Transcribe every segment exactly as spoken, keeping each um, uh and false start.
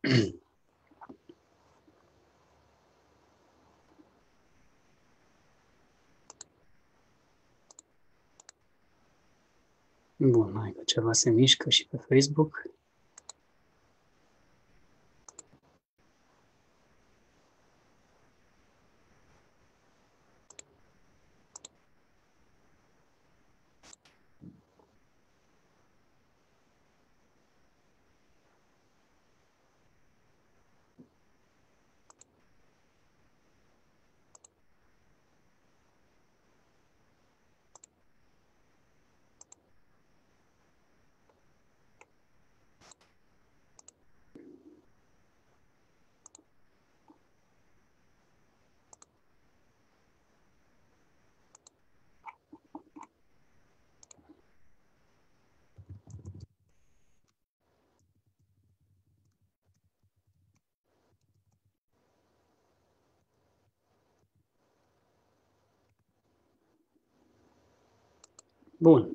Bun, hai că ceva se mișcă și pe Facebook. Bun.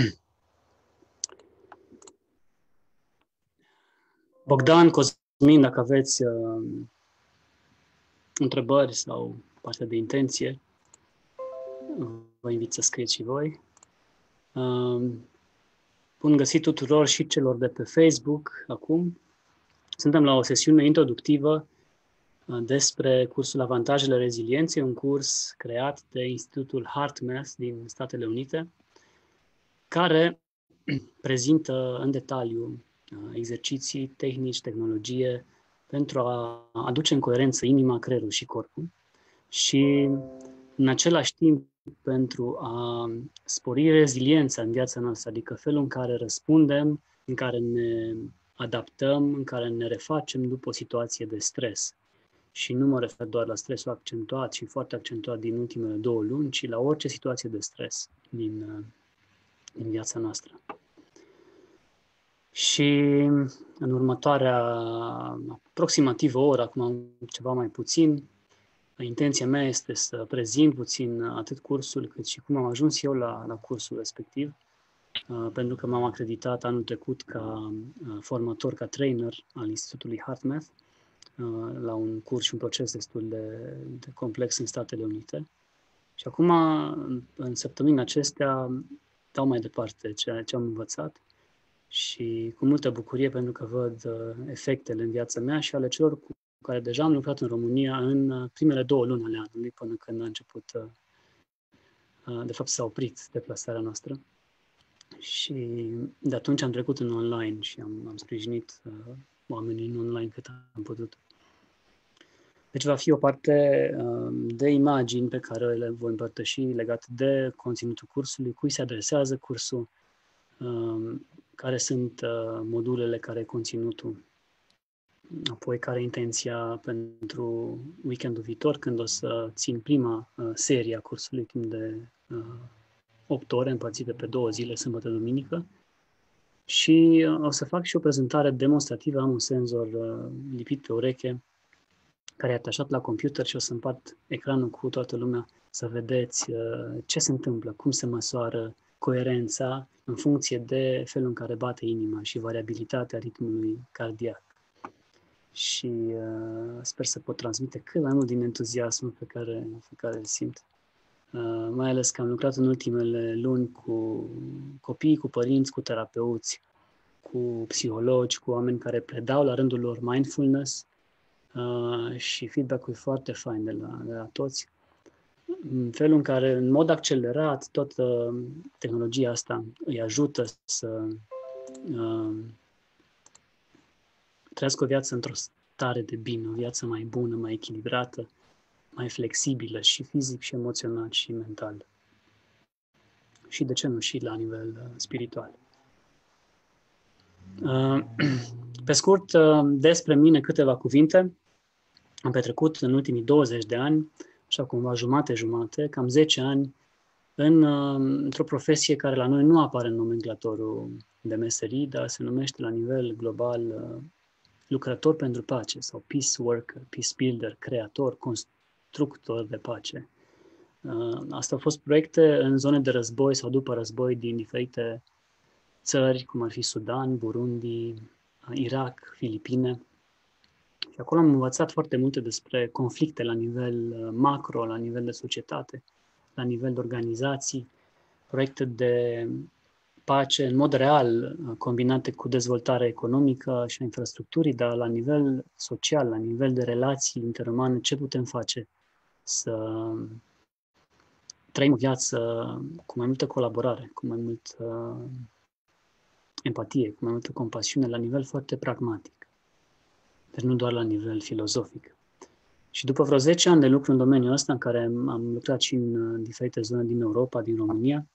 Bogdan, Cosmin, dacă aveți uh, întrebări sau parte de intenție, vă invit să scrieți și voi. Uh, bun găsit tuturor și celor de pe Facebook acum. Suntem la o sesiune introductivă uh, despre cursul Avantajele Rezilienței, un curs creat de Institutul HeartMath din Statele Unite, care prezintă în detaliu exerciții, tehnici, tehnologie pentru a aduce în coerență inima, creierul și corpul și în același timp pentru a spori reziliența în viața noastră, adică felul în care răspundem, în care ne adaptăm, în care ne refacem după o situație de stres. Și nu mă refer doar la stresul accentuat și foarte accentuat din ultimele două luni, ci la orice situație de stres din, din viața noastră. Și în următoarea aproximativ o oră, acum ceva mai puțin, intenția mea este să prezint puțin atât cursul cât și cum am ajuns eu la, la cursul respectiv, pentru că m-am acreditat anul trecut ca formator, ca trainer al Institutului HeartMath la un curs și un proces destul de, de complex în Statele Unite. Și acum, în săptămâna acestea, dau mai departe ceea ce am învățat și cu multă bucurie pentru că văd uh, efectele în viața mea și ale celor cu care deja am lucrat în România în uh, primele două luni ale anului, până când a început, uh, uh, de fapt s-a oprit deplasarea noastră. Și de atunci am trecut în online și am, am sprijinit uh, oamenii în online cât am putut. Deci va fi o parte uh, de imagini pe care le voi împărtăși legate de conținutul cursului, cui se adresează cursul, uh, care sunt uh, modulele, care e conținutul, apoi care e intenția pentru weekendul viitor, când o să țin prima uh, serie a cursului timp de uh, opt ore împărțite pe două zile, sâmbătă, duminică, și uh, o să fac și o prezentare demonstrativă. Am un senzor uh, lipit pe ureche care e atașat la computer și o să împart ecranul cu toată lumea să vedeți uh, ce se întâmplă, cum se măsoară coerența în funcție de felul în care bate inima și variabilitatea ritmului cardiac. Și uh, sper să pot transmite cât mai mult din entuziasmul pe care, pe care îl simt. Uh, mai ales că am lucrat în ultimele luni cu copii, cu părinți, cu terapeuți, cu psihologi, cu oameni care predau la rândul lor mindfulness uh, și feedback-ul e foarte fain de la, de la toți. În felul în care, în mod accelerat, tot uh, tehnologia asta îi ajută să uh, trăiască o viață într-o stare de bine, o viață mai bună, mai echilibrată, mai flexibilă și fizic și emoțional și mental. Și de ce nu și la nivel uh, spiritual. Uh, pe scurt, uh, despre mine câteva cuvinte. Am petrecut în ultimii douăzeci de ani, așa cumva jumate-jumate, cam zece ani, în, într-o profesie care la noi nu apare în nomenclatorul de meserii, dar se numește la nivel global lucrător pentru pace sau peace worker, peace builder, creator, constructor de pace. Asta au fost proiecte în zone de război sau după război din diferite țări, cum ar fi Sudan, Burundi, Irak, Filipine. Și acolo am învățat foarte multe despre conflicte la nivel macro, la nivel de societate, la nivel de organizații, proiecte de pace în mod real, combinate cu dezvoltarea economică și a infrastructurii, dar la nivel social, la nivel de relații interumane, ce putem face să trăim o viață cu mai multă colaborare, cu mai multă empatie, cu mai multă compasiune, la nivel foarte pragmatic. Deci nu doar la nivel filozofic. Și după vreo zece ani de lucru în domeniul ăsta, în care am lucrat și în diferite zone din Europa, din România,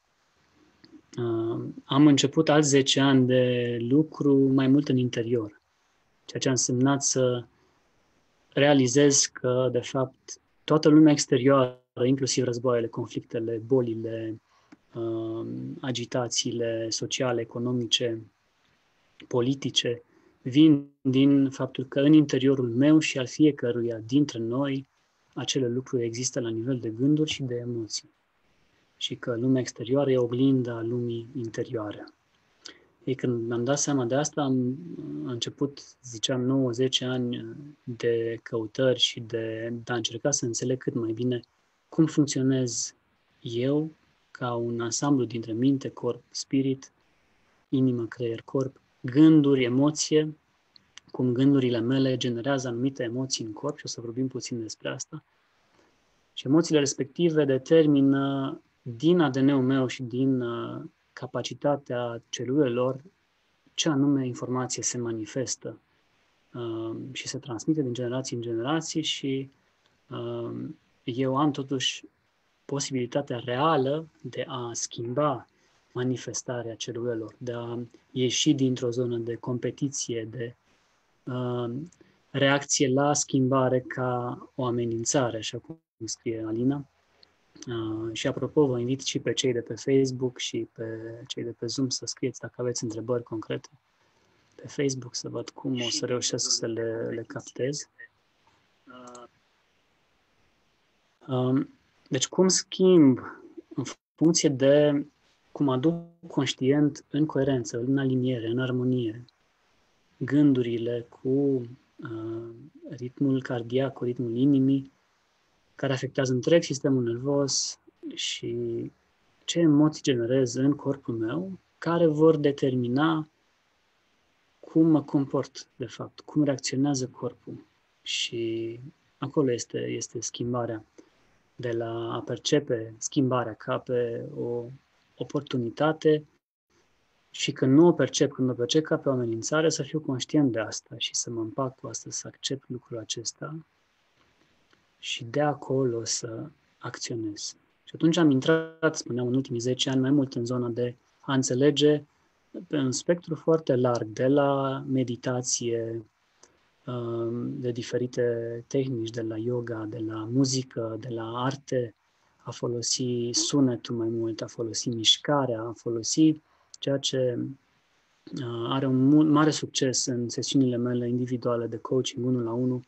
am început alți zece ani de lucru mai mult în interior, ceea ce a însemnat să realizez că, de fapt, toată lumea exterioară, inclusiv războaiele, conflictele, bolile, agitațiile sociale, economice, politice, vin din faptul că în interiorul meu și al fiecăruia dintre noi acele lucruri există la nivel de gânduri și de emoții. Și că lumea exterioară e oglinda lumii interioare. Ei, când mi-am dat seama de asta, am, am început, ziceam, nouă zece ani de căutări și de, de a încerca să înțeleg cât mai bine cum funcționez eu ca un ansamblu dintre minte, corp, spirit, inimă, creier, corp, gânduri, emoție, cum gândurile mele generează anumite emoții în corp și o să vorbim puțin despre asta. Și emoțiile respective determină din A D N-ul meu și din uh, capacitatea celulelor ce anume informație se manifestă uh, și se transmite din generație în generație și uh, eu am totuși posibilitatea reală de a schimba manifestarea celulelor, de a ieși dintr-o zonă de competiție, de uh, reacție la schimbare ca o amenințare, așa cum scrie Alina. Uh, și apropo, vă invit și pe cei de pe Facebook și pe cei de pe Zoom să scrieți dacă aveți întrebări concrete pe Facebook, să văd cum o să reușesc să le, le captez. Uh, deci cum schimb în funcție de cum aduc conștient în coerență, în aliniere, în armonie, gândurile cu uh, ritmul cardiac, cu ritmul inimii, care afectează întreg sistemul nervos și ce emoții generez în corpul meu, care vor determina cum mă comport, de fapt, cum reacționează corpul. Și acolo este, este schimbarea, de la a percepe schimbarea ca pe o oportunitate și când nu o percep, când o percep ca pe o amenințare, să fiu conștient de asta și să mă împac cu asta, să accept lucrul acesta și de acolo să acționez. Și atunci am intrat, spuneam, în ultimii zece ani mai mult în zona de a înțelege pe un spectru foarte larg, de la meditație, de diferite tehnici, de la yoga, de la muzică, de la arte, a folosi sunetul mai mult, a folosi mișcarea, a folosi ceea ce are un mare succes în sesiunile mele individuale de coaching unu la unu,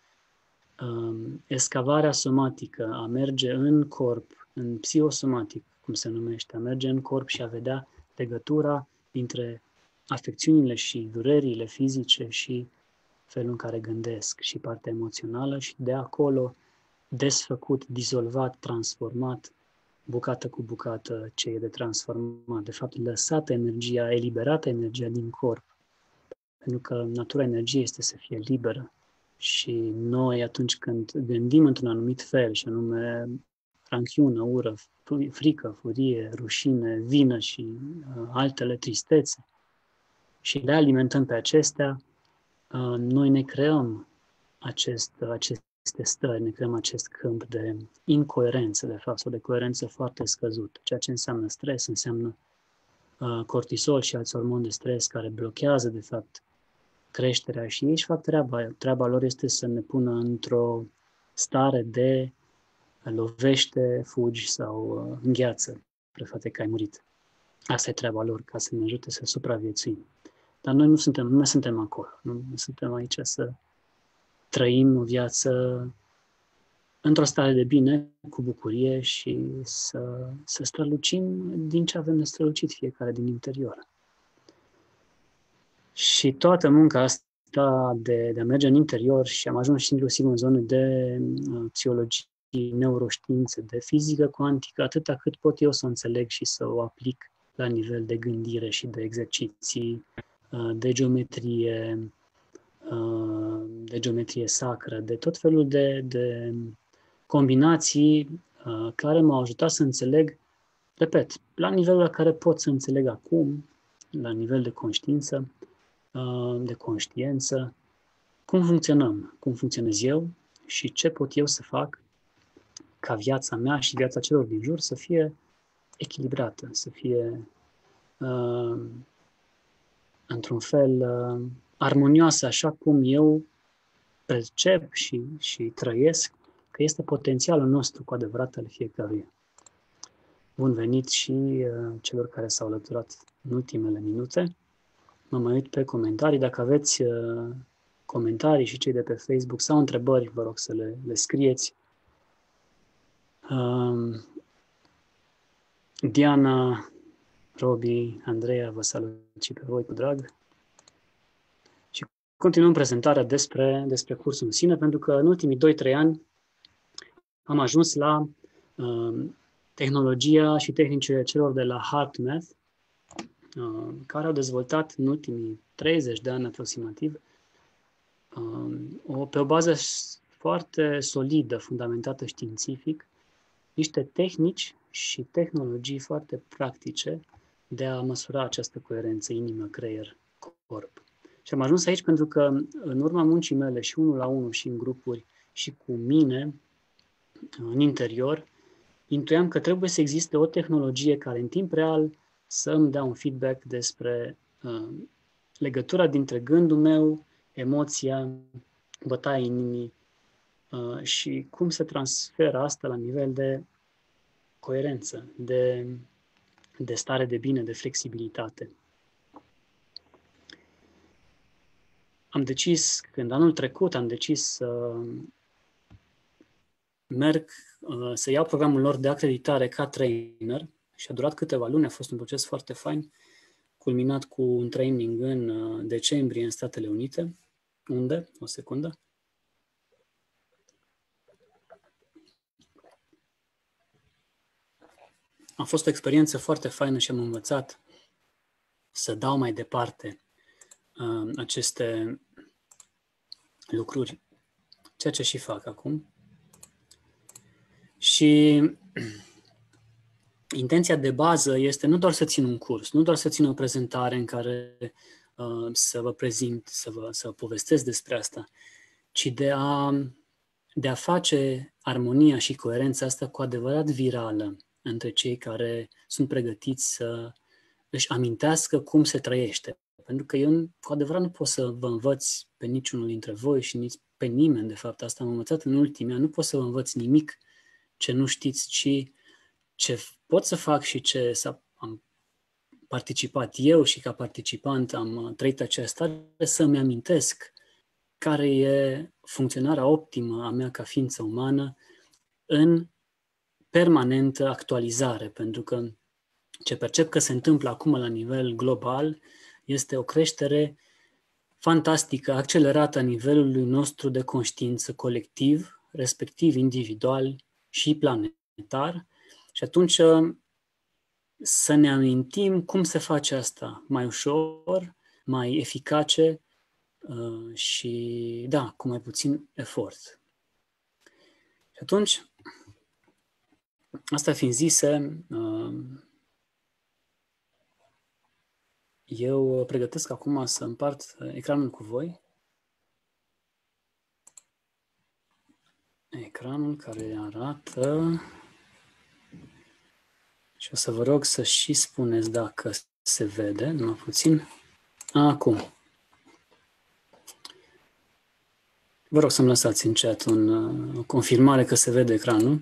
escavarea somatică, a merge în corp, în psihosomatic, cum se numește, a merge în corp și a vedea legătura dintre afecțiunile și durerile fizice și felul în care gândesc și partea emoțională și de acolo desfăcut, dizolvat, transformat, bucată cu bucată ce e de transformat. De fapt, lăsată energia, eliberată energia din corp. Pentru că natura energiei este să fie liberă. Și noi, atunci când gândim într-un anumit fel, și anume ranchiună, ură, frică, furie, rușine, vină și uh, altele, tristețe, și le alimentăm pe acestea, uh, noi ne creăm acest, aceste stări, ne creăm acest câmp de incoerență, de fapt, sau de coerență foarte scăzută. Ceea ce înseamnă stres, înseamnă uh, cortisol și alți hormoni de stres care blochează, de fapt, creșterea și ei își fac treaba. Treaba lor este să ne pună într-o stare de lovește, fugi sau uh, îngheață, prefate că ai murit. Asta e treaba lor, ca să ne ajute să supraviețuim. Dar noi nu suntem, nu suntem acolo. Nu, nu suntem aici să trăim o viață într-o stare de bine, cu bucurie și să, să strălucim din ce avem de strălucit fiecare din interior. Și toată munca asta ăsta de, de a merge în interior și am ajuns și inclusiv în zone de uh, psihologie, neuroștiințe, de fizică cuantică, atâta cât pot eu să o înțeleg și să o aplic la nivel de gândire și de exerciții, uh, de geometrie, uh, de geometrie sacră, de tot felul de, de combinații uh, care m-au ajutat să înțeleg, repet, la nivelul la care pot să înțeleg acum, la nivel de conștiință, de conștiință, cum funcționăm, cum funcționez eu și ce pot eu să fac ca viața mea și viața celor din jur să fie echilibrată, să fie uh, într-un fel uh, armonioasă, așa cum eu percep și, și trăiesc că este potențialul nostru cu adevărat al fiecăruia. Bun venit și uh, celor care s-au alăturat în ultimele minute. Mă mai uit pe comentarii. Dacă aveți uh, comentarii și cei de pe Facebook sau întrebări, vă rog să le, le scrieți. Uh, Diana, Robi, Andreea, vă salut și pe voi cu drag. Și continuăm prezentarea despre, despre cursul în sine, pentru că în ultimii doi trei ani am ajuns la uh, tehnologia și tehnicile celor de la HeartMath, uh, care au dezvoltat în ultimii treizeci de ani aproximativ uh, o, pe o bază foarte solidă, fundamentată științific, niște tehnici și tehnologii foarte practice de a măsura această coerență inimă-creier-corp. Și am ajuns aici pentru că în urma muncii mele și unul la unul și în grupuri și cu mine, în interior, intuiam că trebuie să existe o tehnologie care în timp real să îmi dea un feedback despre uh, legătura dintre gândul meu, emoția, bătaia inimii uh, și cum se transferă asta la nivel de coerență, de, de stare de bine, de flexibilitate. Am decis, când anul trecut am decis să merg, să iau programul lor de acreditare ca trainer și a durat câteva luni, a fost un proces foarte fain, culminat cu un training în decembrie în Statele Unite. Unde? O secundă. A fost o experiență foarte faină și am învățat să dau mai departe uh, aceste lucruri, ceea ce și fac acum. Și intenția de bază este nu doar să țin un curs, nu doar să țin o prezentare în care uh, să vă prezint, să vă, să vă povestesc despre asta, ci de a, de a face armonia și coerența asta cu adevărat virală între cei care sunt pregătiți să își amintească cum se trăiește. Pentru că eu cu adevărat nu pot să vă învăț pe niciunul dintre voi și nici pe nimeni, de fapt, asta am învățat în ultimii ani, nu pot să vă învăț nimic ce nu știți, ci ce pot să fac și ce am participat eu și ca participant am trăit această stare, să-mi amintesc care e funcționarea optimă a mea ca ființă umană în permanentă actualizare, pentru că ce percep că se întâmplă acum la nivel global este o creștere fantastică, accelerată a nivelului nostru de conștiință colectiv, respectiv individual și planetar. Și atunci să ne amintim cum se face asta mai ușor, mai eficace uh, și, da, cu mai puțin efort. Și atunci, asta fiind zise, uh, eu pregătesc acum să împart ecranul cu voi. Ecranul care arată... Și o să vă rog să și spuneți dacă se vede, numai puțin. Acum. Vă rog să-mi lăsați în chat un, o confirmare că se vede ecranul.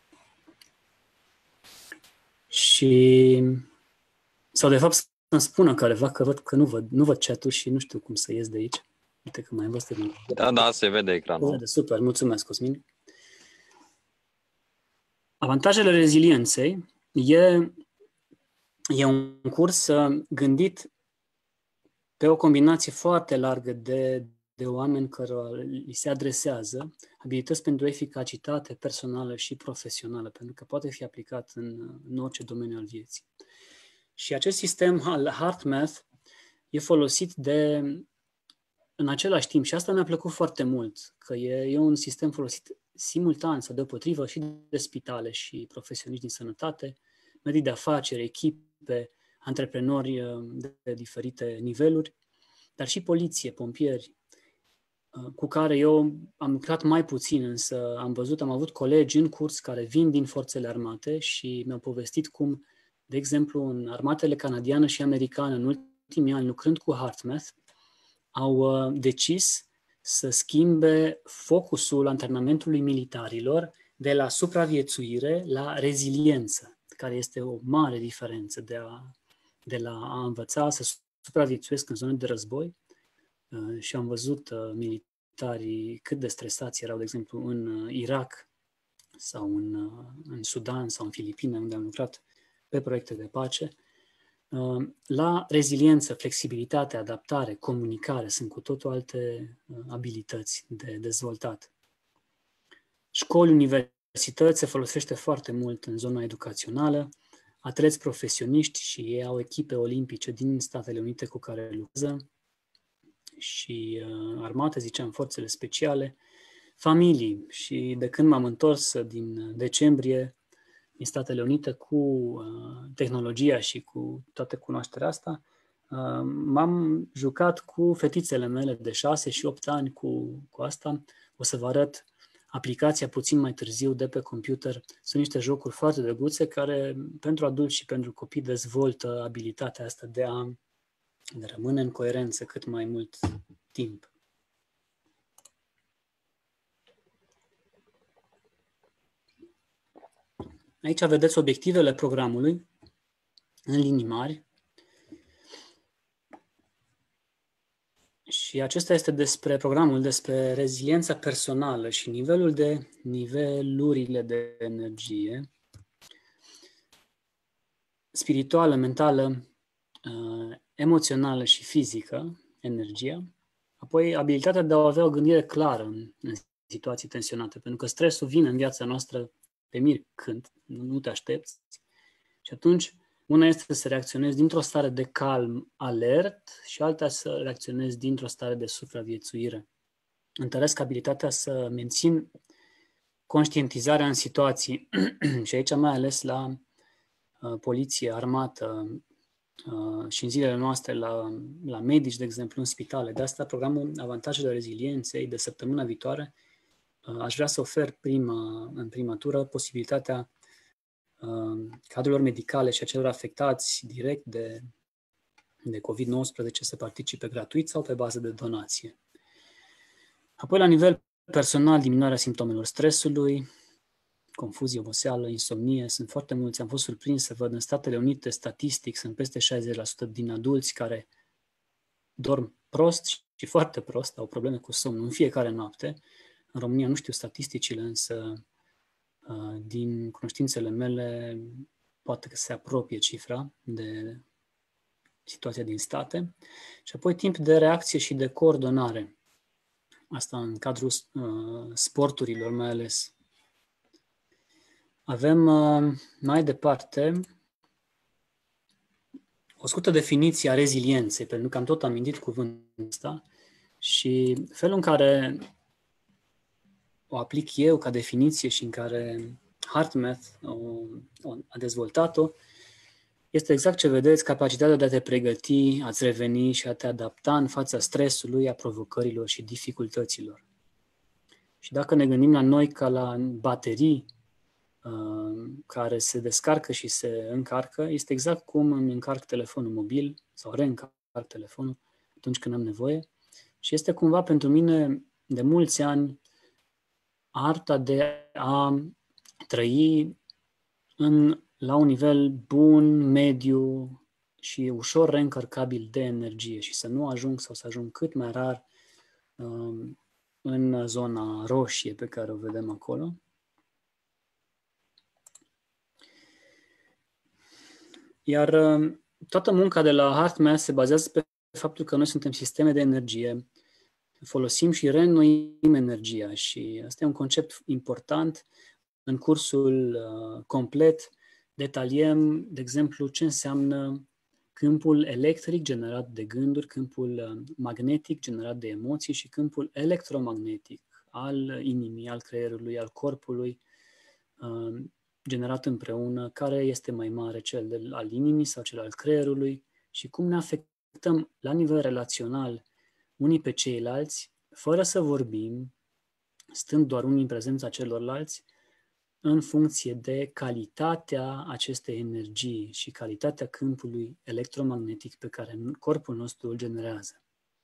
Și... Sau de fapt să-mi spună careva că văd că nu văd, nu văd chat-ul și nu știu cum să ies de aici. Uite că mai învăț de... Da, da, se vede ecranul. Se vede, super, mulțumesc, Cosmin. Avantajele rezilienței e, e un curs gândit pe o combinație foarte largă de de oameni care li se adresează, abilități pentru eficacitate personală și profesională, pentru că poate fi aplicat în, în orice domeniu al vieții. Și acest sistem al HeartMath e folosit de, în același timp, și asta mi-a plăcut foarte mult, că e, e un sistem folosit simultan sau deopotrivă și de spitale și profesioniști din sănătate, medii de afaceri, echipe, antreprenori de, de diferite niveluri, dar și poliție, pompieri, cu care eu am lucrat mai puțin, însă am văzut, am avut colegi în curs care vin din forțele armate și mi-au povestit cum, de exemplu, în armatele canadiană și americană, în ultimii ani, lucrând cu HeartMath, au decis să schimbe focusul antrenamentului militarilor de la supraviețuire la reziliență, care este o mare diferență de, a, de la a învăța să supraviețuiesc în zone de război. Și am văzut militarii cât de stresați erau, de exemplu, în Irak sau în, în Sudan sau în Filipine, unde am lucrat pe proiecte de pace. La reziliență, flexibilitate, adaptare, comunicare sunt cu totul alte abilități de dezvoltat. Școli, universități se folosește foarte mult în zona educațională, atleți profesioniști și ei au echipe olimpice din Statele Unite cu care lucrează, și uh, armate, ziceam, forțele speciale, familii. Și de când m-am întors din decembrie din Statele Unite cu uh, tehnologia și cu toată cunoașterea asta, uh, m-am jucat cu fetițele mele de șase și opt ani cu, cu asta. O să vă arăt aplicația puțin mai târziu de pe computer. Sunt niște jocuri foarte drăguțe care pentru adulți și pentru copii dezvoltă abilitatea asta de a de rămâne în coerență cât mai mult timp. Aici vedeți obiectivele programului în linii mari. Și acesta este despre programul, despre reziliența personală și nivelul de nivelurile de energie spirituală, mentală, emoțională și fizică, energia, apoi abilitatea de a avea o gândire clară în, în situații tensionate, pentru că stresul vine în viața noastră pe mir când, nu te aștepți, și atunci una este să reacționezi dintr-o stare de calm, alert, și alta să reacționezi dintr-o stare de supraviețuire. Întăresc abilitatea să mențin conștientizarea în situații și aici mai ales la uh, poliție, armată, Uh, și în zilele noastre la, la medici, de exemplu, în spitale. De asta programul Avantajele Rezilienței de săptămâna viitoare uh, aș vrea să ofer prima, în prima tură posibilitatea uh, cadrelor medicale și a celor afectați direct de, de covid nouăsprezece să participe gratuit sau pe bază de donație. Apoi, la nivel personal, diminuarea simptomelor stresului, confuzie, oboseală, insomnie, sunt foarte mulți. Am fost surprins să văd în Statele Unite, statistic, sunt peste șaizeci la sută din adulți care dorm prost și foarte prost, au probleme cu somnul în fiecare noapte. În România nu știu statisticile, însă din cunoștințele mele poate că se apropie cifra de situația din state. Și apoi timp de reacție și de coordonare. Asta în cadrul uh, sporturilor mai ales. Avem mai departe o scurtă definiție a rezilienței, pentru că am tot amintit cuvântul ăsta, și felul în care o aplic eu ca definiție și în care HeartMath o, o, a dezvoltat-o este exact ce vedeți, capacitatea de a te pregăti, a-ți reveni și a te adapta în fața stresului, a provocărilor și dificultăților. Și dacă ne gândim la noi ca la baterii care se descarcă și se încarcă, este exact cum îmi încarc telefonul mobil sau reîncarc telefonul atunci când am nevoie. Și este cumva pentru mine de mulți ani arta de a trăi în, la un nivel bun, mediu și ușor reîncărcabil de energie și să nu ajung sau să ajung cât mai rar um, în zona roșie pe care o vedem acolo. Iar toată munca de la HeartMath se bazează pe faptul că noi suntem sisteme de energie folosim și reînnoim energia și asta e un concept important. În cursul uh, complet detaliem, de exemplu, ce înseamnă câmpul electric generat de gânduri, câmpul uh, magnetic generat de emoții și câmpul electromagnetic al inimii, al creierului, al corpului, uh, generat împreună, care este mai mare, cel de, al inimii sau cel al creierului și cum ne afectăm la nivel relațional unii pe ceilalți, fără să vorbim, stând doar unii în prezența celorlalți, în funcție de calitatea acestei energii și calitatea câmpului electromagnetic pe care corpul nostru îl generează.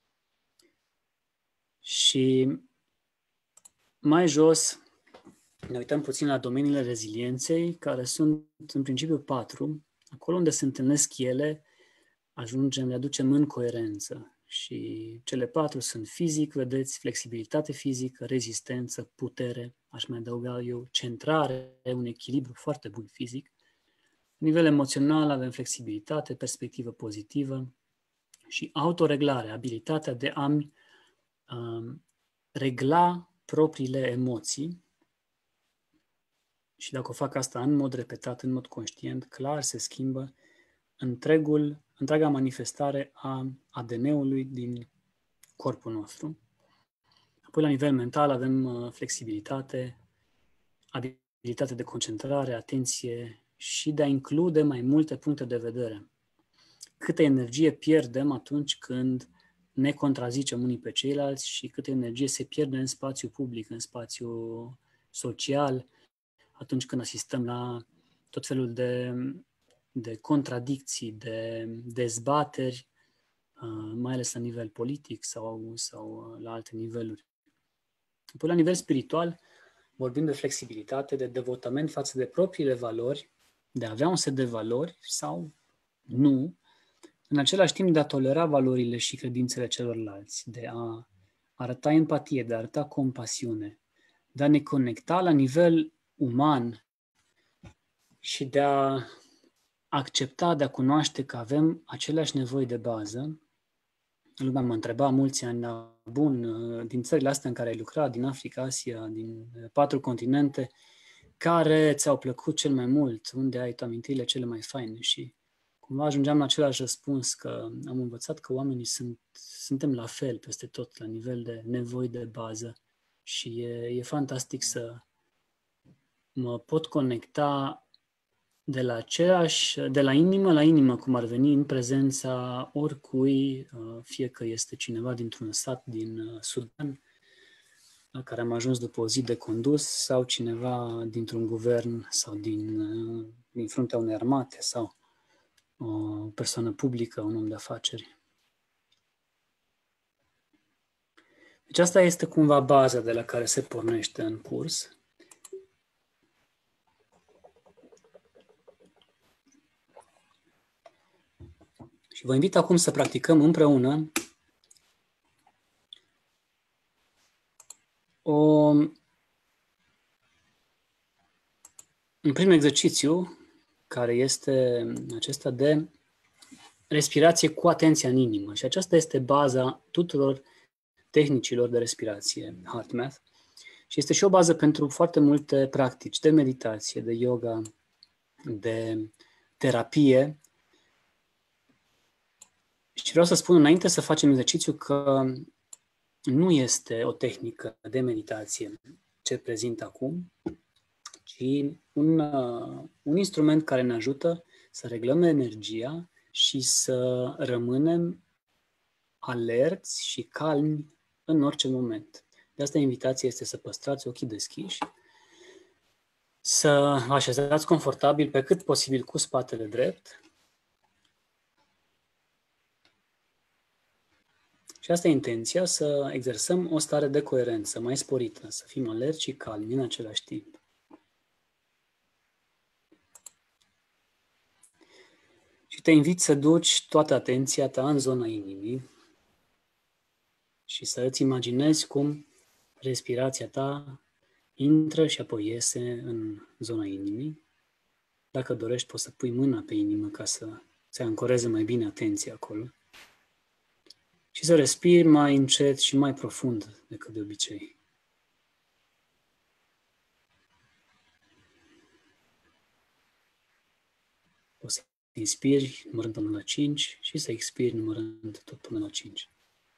Și mai jos ne uităm puțin la domeniile rezilienței, care sunt în principiu patru. Acolo unde se întâlnesc ele, ajungem, le aducem în coerență. Și cele patru sunt fizic, vedeți, flexibilitate fizică, rezistență, putere, aș mai adăuga eu, centrare, un echilibru foarte bun fizic. La nivel emoțional avem flexibilitate, perspectivă pozitivă și autoreglare, abilitatea de a-mi um, regla propriile emoții. Și dacă o fac asta în mod repetat, în mod conștient, clar se schimbă întregul, întreaga manifestare a A D N-ului din corpul nostru. Apoi, la nivel mental, avem flexibilitate, abilitate de concentrare, atenție și de a include mai multe puncte de vedere. Câtă energie pierdem atunci când ne contrazicem unii pe ceilalți și câtă energie se pierde în spațiu public, în spațiu social, atunci când asistăm la tot felul de, de contradicții, de dezbateri, mai ales la nivel politic sau, sau la alte niveluri. Apoi, la nivel spiritual, vorbim de flexibilitate, de devotament față de propriile valori, de a avea un set de valori sau nu, în același timp de a tolera valorile și credințele celorlalți, de a arăta empatie, de a arăta compasiune, de a ne conecta la nivel uman și de a accepta, de a cunoaște că avem aceleași nevoi de bază. Lumea mă întreba mulți ani, bun, din țările astea în care ai lucrat, din Africa, Asia, din patru continente, care ți-au plăcut cel mai mult, unde ai tu amintirile cele mai faine? Și cumva ajungeam la același răspuns, că am învățat că oamenii sunt, suntem la fel peste tot, la nivel de nevoi de bază și e, e fantastic să mă pot conecta de la aceeași, de la inimă la inimă, cum ar veni, în prezența oricui, fie că este cineva dintr-un sat din Sudan, la care am ajuns după o zi de condus, sau cineva dintr-un guvern sau din, din fruntea unei armate, sau o persoană publică, un om de afaceri. Deci asta este cumva baza de la care se pornește în curs. Și vă invit acum să practicăm împreună o, un prim exercițiu, care este acesta de respirație cu atenția în inimă. Și aceasta este baza tuturor tehnicilor de respirație, HeartMath. Și este și o bază pentru foarte multe practici de meditație, de yoga, de terapie. Și vreau să spun înainte să facem exercițiu că nu este o tehnică de meditație ce prezint acum, ci un, uh, un instrument care ne ajută să reglăm energia și să rămânem alerți și calmi în orice moment. De asta invitația este să păstrați ochii deschiși, să vă așezați confortabil pe cât posibil cu spatele drept. Și asta e intenția, să exersăm o stare de coerență mai sporită, să fim alerți și calmi în același timp. Și te invit să duci toată atenția ta în zona inimii și să îți imaginezi cum respirația ta intră și apoi iese în zona inimii. Dacă dorești, poți să pui mâna pe inimă ca să se ancoreze mai bine atenția acolo. și să respiri mai încet și mai profund decât de obicei. O să inspiri numărând până la cinci și să expiri numărând tot până la cinci.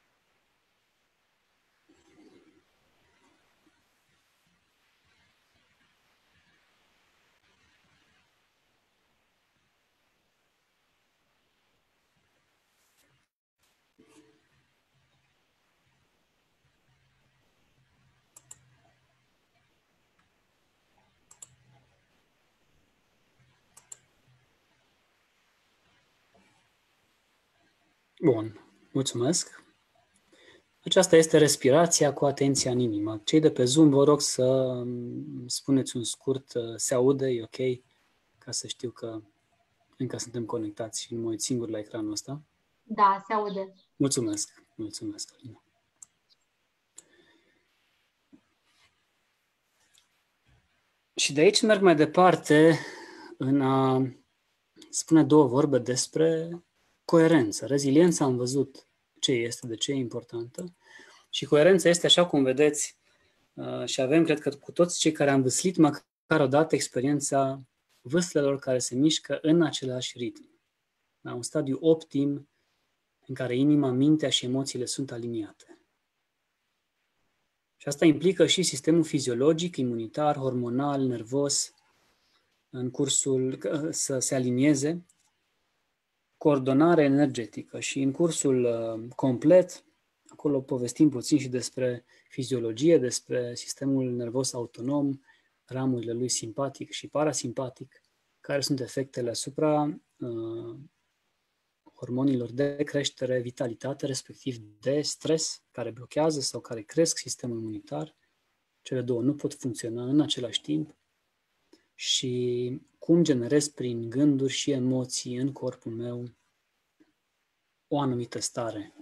Bun, mulțumesc. Aceasta este respirația cu atenția în inimă. Cei de pe Zoom, vă rog să spuneți un scurt, se aude, e ok, ca să știu că încă suntem conectați și nu mă uit singur la ecranul ăsta. Da, se aude. Mulțumesc, mulțumesc, Alina. Și de aici merg mai departe în a spune două vorbe despre coerență. Reziliența am văzut ce este, de ce e importantă. Și coerența este, așa cum vedeți, și avem, cred că cu toți cei care am văslit măcar o dată experiența vâslelor care se mișcă în același ritm. La un stadiu optim în care inima, mintea și emoțiile sunt aliniate. Și asta implică și sistemul fiziologic, imunitar, hormonal, nervos, în cursul să se alinieze, coordonare energetică. Și în cursul complet, acolo povestim puțin și despre fiziologie, despre sistemul nervos autonom, ramurile lui simpatic și parasimpatic, care sunt efectele asupra uh, hormonilor de creștere, vitalitate, respectiv de stres, care blochează sau care cresc sistemul imunitar. Cele două nu pot funcționa în același timp. Și cum generez prin gânduri și emoții în corpul meu o anumită stare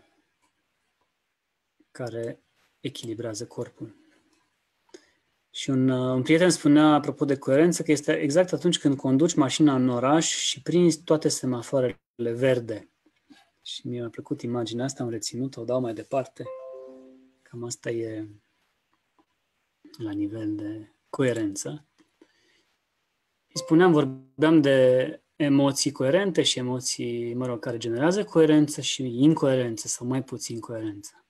care echilibrează corpul. Și un, un prieten spunea, apropo de coerență, că este exact atunci când conduci mașina în oraș și prinzi toate semafoarele verde. Și mi-a plăcut imaginea asta, am reținut-o, o dau mai departe. Cam asta e la nivel de coerență. Și spuneam, vorbeam de emoții coerente și emoții, mă rog, care generează coerență și incoerență sau mai puțin coerență.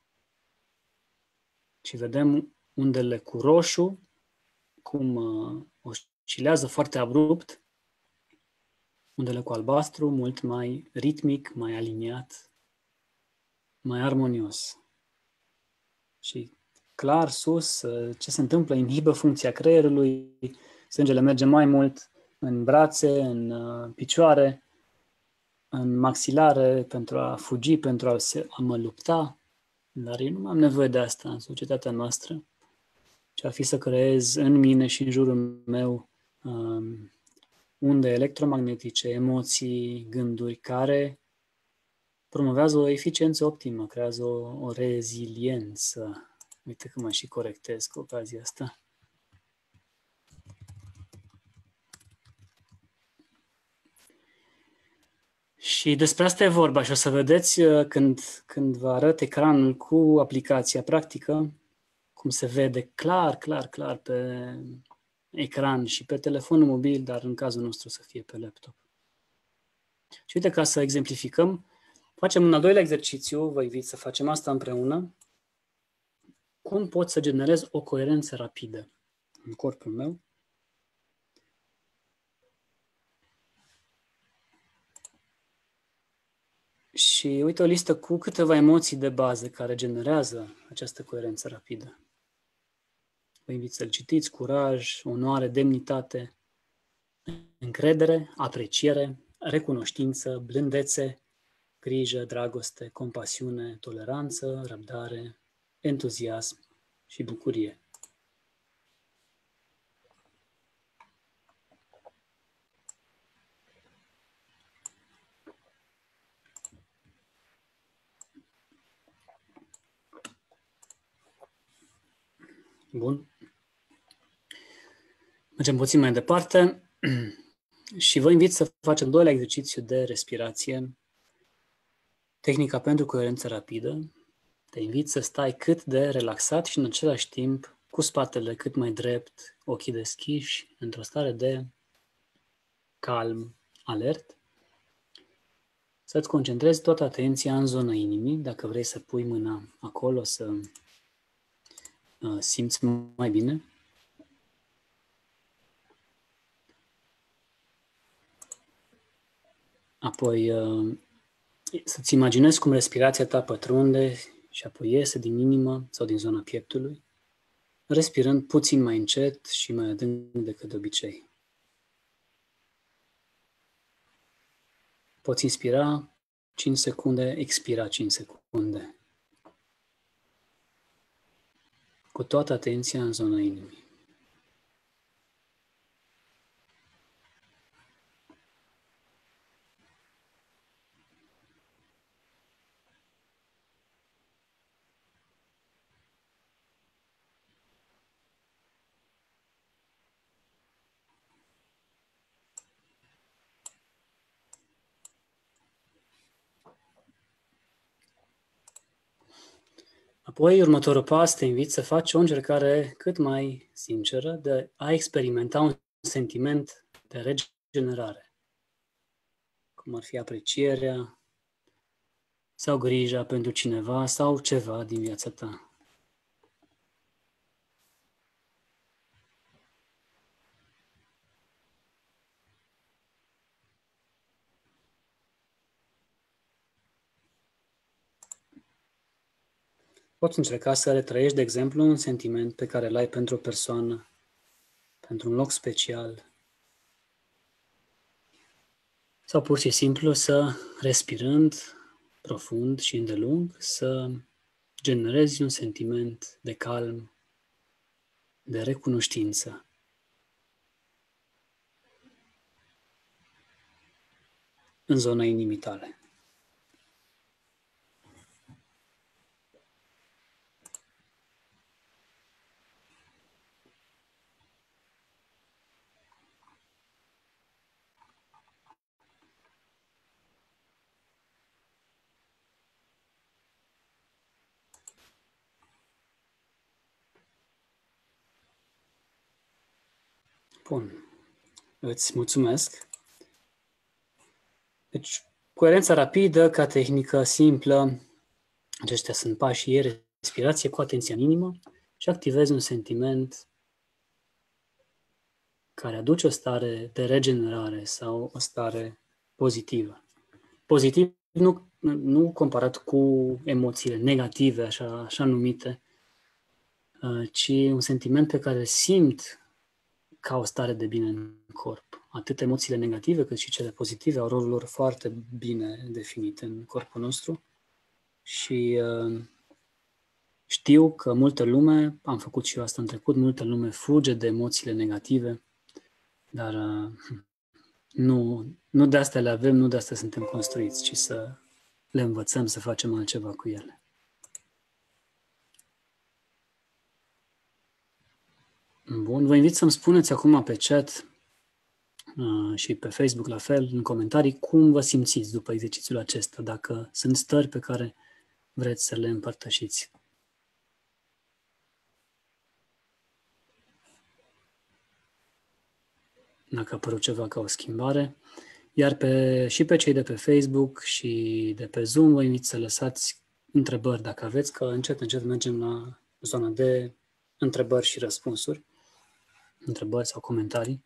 Și vedem undele cu roșu, cum uh, oscilează foarte abrupt, undele cu albastru, mult mai ritmic, mai aliniat, mai armonios. Și clar, sus, uh, ce se întâmplă, inhibă funcția creierului, sângele merge mai mult în brațe, în uh, picioare, în maxilare, pentru a fugi, pentru a, se, a mă lupta, dar eu nu am nevoie de asta în societatea noastră. Ce ar fi să creez în mine și în jurul meu um, unde electromagnetice, emoții, gânduri care promovează o eficiență optimă, creează o, o reziliență. Uite că mă și corectez cu ocazia asta. Și despre asta e vorba și o să vedeți când, când vă arăt ecranul cu aplicația practică, cum se vede clar, clar, clar pe ecran și pe telefonul mobil, dar în cazul nostru să fie pe laptop. Și uite, ca să exemplificăm, facem un al doilea exercițiu, vă invit să facem asta împreună. Cum pot să generez o coerență rapidă în corpul meu? Și uite o listă cu câteva emoții de bază care generează această coerență rapidă. Vă invit să-l citiți: curaj, onoare, demnitate, încredere, apreciere, recunoștință, blândețe, grijă, dragoste, compasiune, toleranță, răbdare, entuziasm și bucurie. Bun. Mergem puțin mai departe și vă invit să facem doilea exercițiu de respirație. Tehnica pentru coerență rapidă te invit să stai cât de relaxat și în același timp cu spatele cât mai drept, ochii deschiși, într-o stare de calm, alert. Să-ți concentrezi toată atenția în zona inimii, dacă vrei să pui mâna acolo, să uh, simți mai bine. Apoi uh, să-ți imaginezi cum respirația ta pătrunde și apoi iese din inimă sau din zona pieptului, respirând puțin mai încet și mai adânc decât de obicei. Poți inspira cinci secunde, expira cinci secunde. Cu toată atenția în zona inimii. Apoi, următorul pas, te invit să faci o încercare cât mai sinceră de a experimenta un sentiment de regenerare, cum ar fi aprecierea sau grija pentru cineva sau ceva din viața ta. Poți încerca să retrăiești, de exemplu, un sentiment pe care îl ai pentru o persoană, pentru un loc special, sau pur și simplu să, respirând profund și îndelung, să generezi un sentiment de calm, de recunoștință. În zona inimii tale. Bun. Îți mulțumesc. Deci, coerența rapidă ca tehnică simplă. Aceștia sunt pașii ei, respirație cu atenția în inimă și activezi un sentiment care aduce o stare de regenerare sau o stare pozitivă. Pozitiv nu, nu comparat cu emoțiile negative, așa, așa numite, ci un sentiment pe care îl simt ca o stare de bine în corp. Atât emoțiile negative cât și cele pozitive au rolul lor foarte bine definite în corpul nostru și uh, știu că multă lume, am făcut și eu asta în trecut, multă lume fuge de emoțiile negative, dar uh, nu, nu de astea le avem, nu de astea suntem construiți, ci să le învățăm să facem altceva cu ele. Bun, vă invit să-mi spuneți acum pe chat uh, și pe Facebook la fel, în comentarii, cum vă simțiți după exercițiul acesta, dacă sunt stări pe care vreți să le împărtășiți. Dacă a apărut ceva ca o schimbare. Iar pe, și pe cei de pe Facebook și de pe Zoom vă invit să lăsați întrebări dacă aveți, că încet, încet mergem la zona de întrebări și răspunsuri. Întrebări sau comentarii.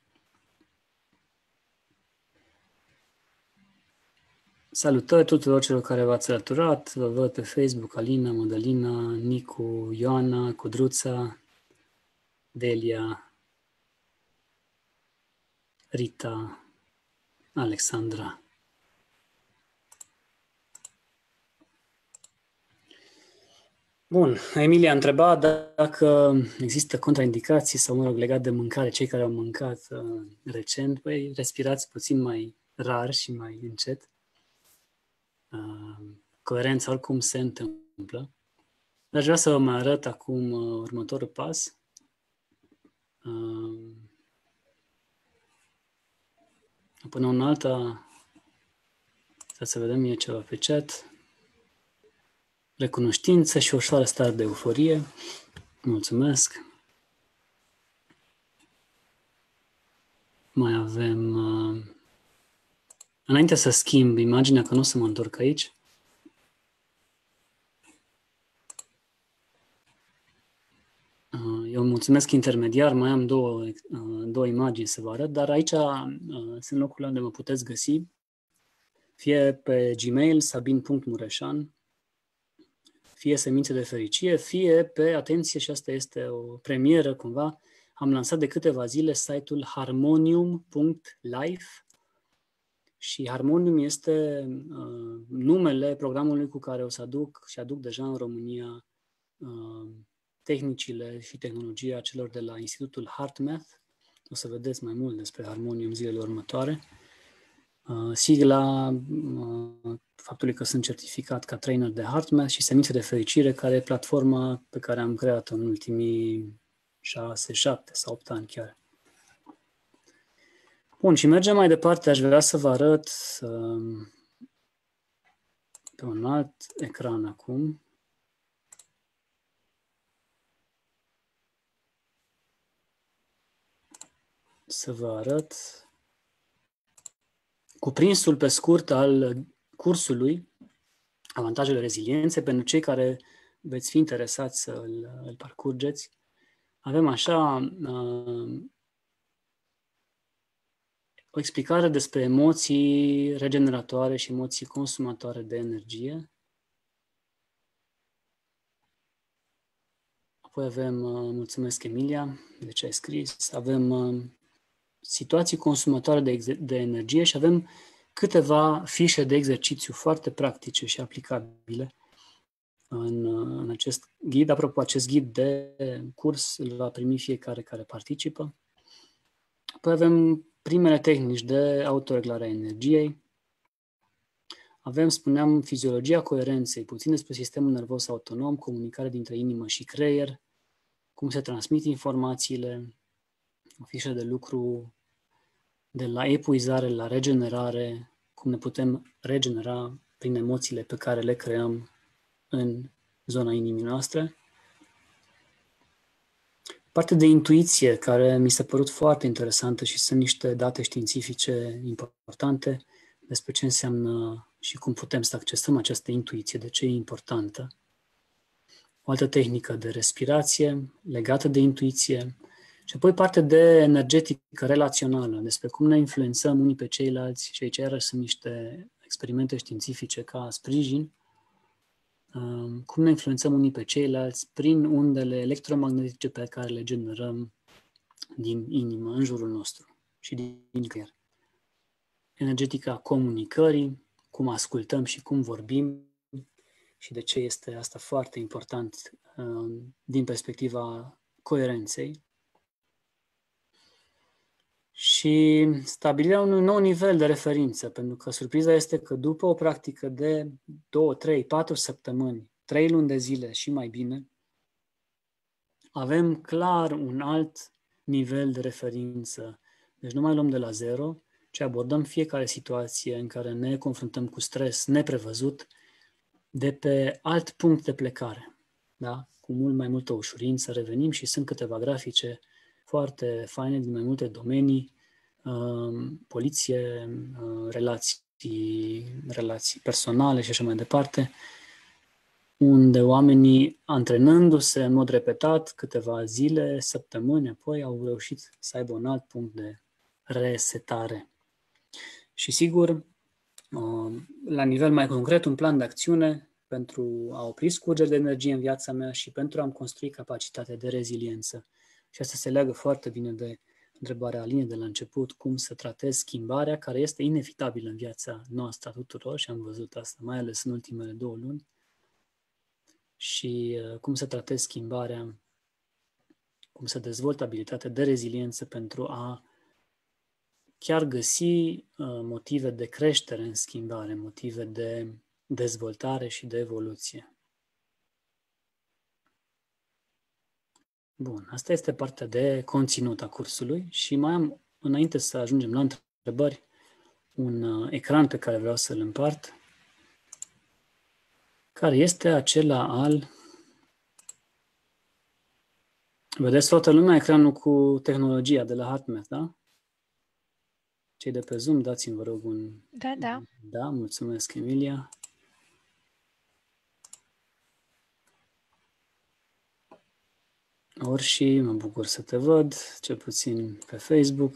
Salutări tuturor celor care v-ați alăturat. Vă văd pe Facebook, Alina, Madalina, Nicu, Ioana, Cudruța, Delia, Rita, Alexandra. Bun, Emilia a întrebat dacă există contraindicații sau, mă rog, legat de mâncare, cei care au mâncat uh, recent, păi respirați puțin mai rar și mai încet. Uh, coerența oricum se întâmplă. Dar vreau să vă mai arăt acum uh, următorul pas. Uh, până în alta, să vedem e ceva pe chat. recunoștință și o ușoară stare de euforie. Mulțumesc! Mai avem... Uh, înainte să schimb imaginea, că nu o să mă întorc aici, uh, eu mulțumesc intermediar, mai am două, uh, două imagini să vă arăt, dar aici uh, sunt locurile unde mă puteți găsi, fie pe Gmail, sabin punct mureșan, fie Semințe de Fericire, fie pe, atenție, și asta este o premieră cumva, am lansat de câteva zile site-ul harmonium punct life și Harmonium este uh, numele programului cu care o să aduc și aduc deja în România uh, tehnicile și tehnologia celor de la Institutul HeartMath. O să vedeți mai mult despre Harmonium zilele următoare. Uh, sigla uh, faptului că sunt certificat ca trainer de HeartMath și Semințe de Fericire, care e platforma pe care am creat-o în ultimii șase, șapte sau opt ani chiar. Bun, și mergem mai departe. Aș vrea să vă arăt uh, pe un alt ecran acum. Să vă arăt cuprinsul pe scurt al cursului Avantajele rezilienței pentru cei care veți fi interesați să îl, îl parcurgeți. Avem așa uh, o explicare despre emoții regeneratoare și emoții consumatoare de energie. Apoi avem, uh, mulțumesc Emilia de ce ai scris, avem uh, situații consumatoare de, de energie și avem câteva fișe de exercițiu foarte practice și aplicabile în, în acest ghid. Apropo, acest ghid de curs îl va primi fiecare care participă. Apoi avem primele tehnici de autoreglare a energiei. Avem, spuneam, fiziologia coerenței, puțin despre sistemul nervos autonom, comunicare dintre inimă și creier, cum se transmit informațiile, o fișă de lucru de la epuizare la regenerare, cum ne putem regenera prin emoțiile pe care le creăm în zona inimii noastre. Partea de intuiție, care mi s-a părut foarte interesantă și sunt niște date științifice importante despre ce înseamnă și cum putem să accesăm această intuiție, de ce e importantă. O altă tehnică de respirație legată de intuiție și apoi parte de energetică relațională, despre cum ne influențăm unii pe ceilalți și aici iarăși sunt niște experimente științifice ca sprijin, cum ne influențăm unii pe ceilalți prin undele electromagnetice pe care le generăm din inimă, în jurul nostru și din creier. Energetica comunicării, cum ascultăm și cum vorbim și de ce este asta foarte important din perspectiva coerenței. Și stabilirea unui nou nivel de referință, pentru că surpriza este că după o practică de două, trei, patru săptămâni, trei luni de zile și mai bine, avem clar un alt nivel de referință. Deci nu mai luăm de la zero, ci abordăm fiecare situație în care ne confruntăm cu stres neprevăzut de pe alt punct de plecare. Da? Cu mult mai multă ușurință revenim și sunt câteva grafice foarte faine din mai multe domenii, uh, poliție, uh, relații, relații personale și așa mai departe, unde oamenii, antrenându-se în mod repetat câteva zile, săptămâni, apoi au reușit să aibă un alt punct de resetare. Și sigur, uh, la nivel mai concret, un plan de acțiune pentru a opri scurgeri de energie în viața mea și pentru a-mi construi capacitatea de reziliență. Și asta se leagă foarte bine de întrebarea Aline de la început, cum să tratez schimbarea care este inevitabilă în viața noastră a tuturor și am văzut asta mai ales în ultimele două luni și uh, cum să tratez schimbarea, cum să dezvolt abilitatea de reziliență pentru a chiar găsi uh, motive de creștere în schimbare, motive de dezvoltare și de evoluție. Bun, asta este partea de conținut a cursului și mai am, înainte să ajungem la întrebări, un uh, ecran pe care vreau să-l împart. care este acela al... Vedeți toată lumea ecranul cu tehnologia de la HeartMath, da? Cei de pe Zoom, dați-mi, vă rog, un... Da, da. Da, mulțumesc, Emilia. Orși, mă bucur să te văd, cel puțin pe Facebook.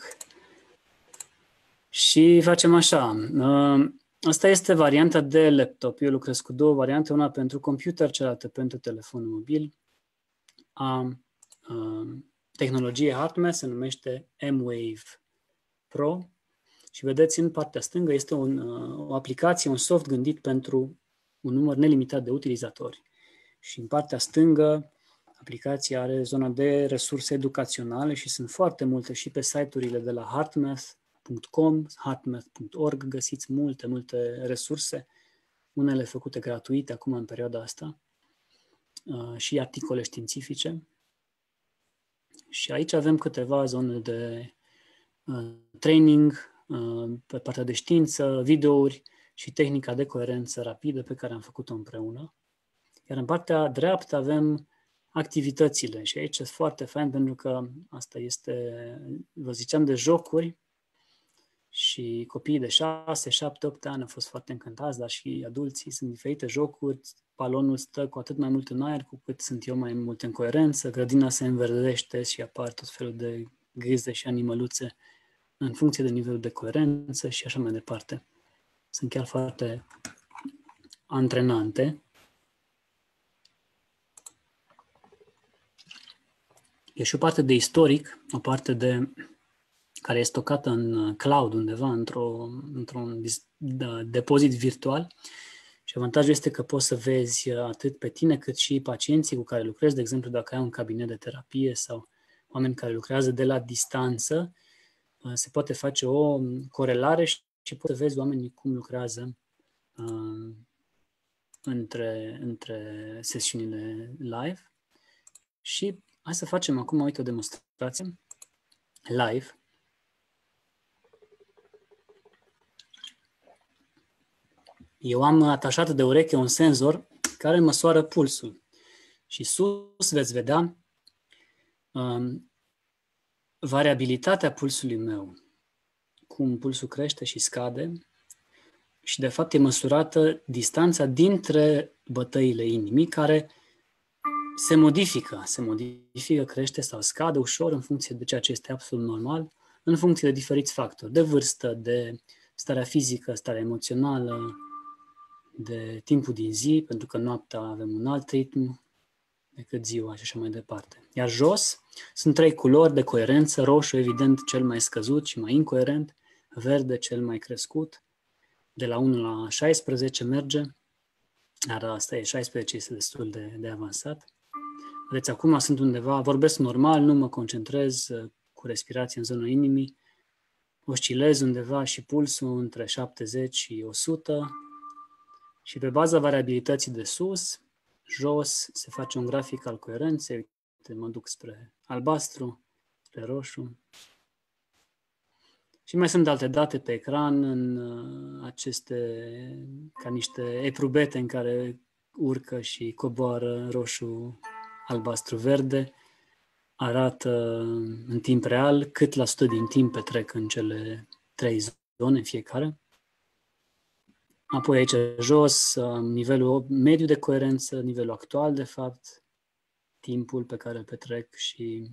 Și facem așa. Asta este varianta de laptop. Eu lucrez cu două variante, una pentru computer, cealaltă pentru telefonul mobil. A, a tehnologie HeartMath se numește M-Wave Pro și vedeți în partea stângă este un, o aplicație, un soft gândit pentru un număr nelimitat de utilizatori. Și în partea stângă aplicația are zona de resurse educaționale și sunt foarte multe și pe site-urile de la heartmath punct com, heartmath punct org, găsiți multe, multe resurse, unele făcute gratuite acum în perioada asta, și articole științifice. Și aici avem câteva zone de training pe partea de știință, videouri și tehnica de coerență rapidă pe care am făcut-o împreună. Iar în partea dreaptă avem activitățile și aici este foarte fain pentru că asta este, vă ziceam, de jocuri și copiii de șase, șapte, opt ani au fost foarte încântați, dar și adulții. Sunt diferite jocuri, balonul stă cu atât mai mult în aer cu cât sunt eu mai mult în coerență, grădina se înverdește și apar tot felul de grize și animăluțe în funcție de nivelul de coerență și așa mai departe. Sunt chiar foarte antrenante. E și o parte de istoric, o parte de care e stocată în cloud undeva, într-o, într-un depozit virtual. Și avantajul este că poți să vezi atât pe tine cât și pacienții cu care lucrezi, de exemplu dacă ai un cabinet de terapie sau oameni care lucrează de la distanță, se poate face o corelare și poți să vezi oamenii cum lucrează uh, între, între sesiunile live. Și hai să facem acum, uite, o demonstrație live. Eu am atașat de ureche un senzor care măsoară pulsul. Și sus veți vedea um, variabilitatea pulsului meu, cum pulsul crește și scade. Și de fapt e măsurată distanța dintre bătăile inimii, care se modifică, se modifică, crește sau scade ușor în funcție de ceea ce este absolut normal, în funcție de diferiți factori, de vârstă, de starea fizică, starea emoțională, de timpul din zi, pentru că noaptea avem un alt ritm decât ziua și așa mai departe. Iar jos sunt trei culori de coerență, roșu evident cel mai scăzut și mai incoerent, verde cel mai crescut, de la unu la șaisprezece merge, dar asta e, șaisprezece este destul de, de avansat. Vedeți, acum sunt undeva, vorbesc normal, nu mă concentrez cu respirație în zona inimii, oscilez undeva și pulsul între șaptezeci și o sută și pe baza variabilității de sus, jos, se face un grafic al coerenței. Uite, mă duc spre albastru, spre roșu. Și mai sunt alte date pe ecran în aceste, ca niște eprubete în care urcă și coboară roșu, albastru, verde. Arată în timp real cât la sută din timp petrec în cele trei zone fiecare. Apoi aici jos, nivelul mediu de coerență, nivelul actual de fapt, timpul pe care îl petrec și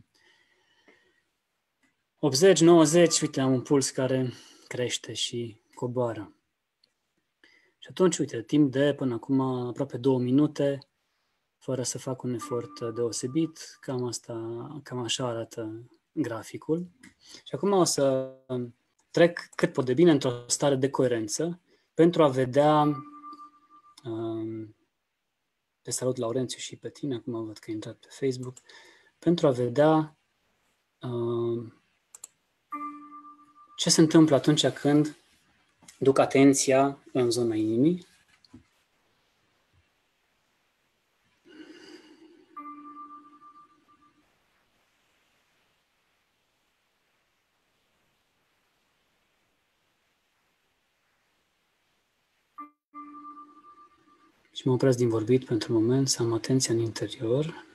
optzeci nouăzeci, uite, am un puls care crește și coboară. Și atunci, uite, timp de până acum aproape două minute, fără să fac un efort deosebit, cam asta, cam așa arată graficul. Și acum o să trec cât pot de bine într-o stare de coerență pentru a vedea, um, te salut Laurențiu și pe tine, acum văd că ai intrat pe Facebook, pentru a vedea um, ce se întâmplă atunci când duc atenția în zona inimii. Și mă opresc din vorbit pentru moment, să am atenția în interior.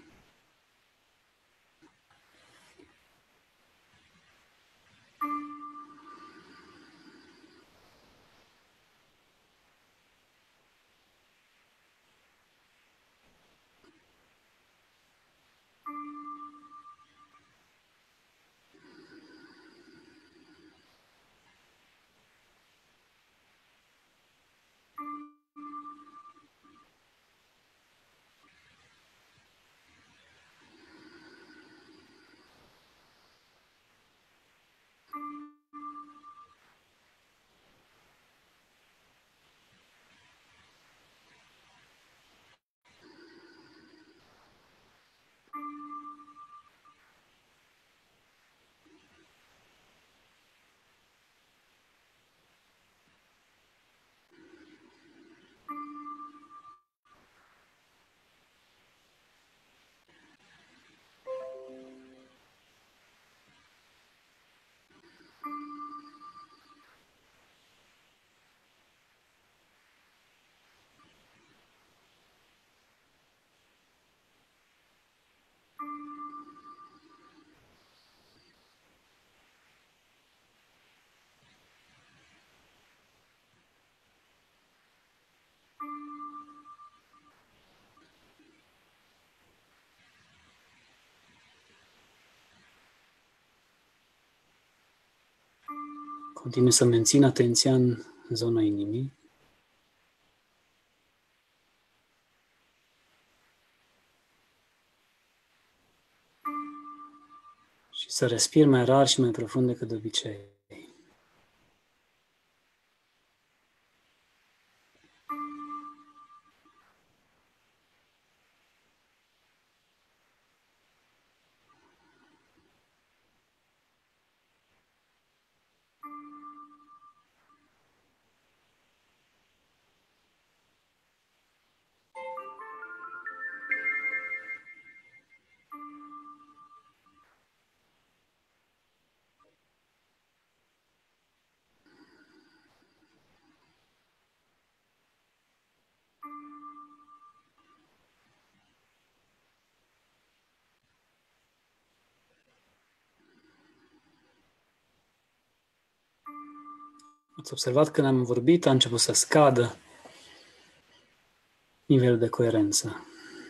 Continui să mențin atenția în zona inimii. Și să respir mai rar și mai profund decât de obicei. Ați observat că când am vorbit, a început să scadă nivelul de coerență.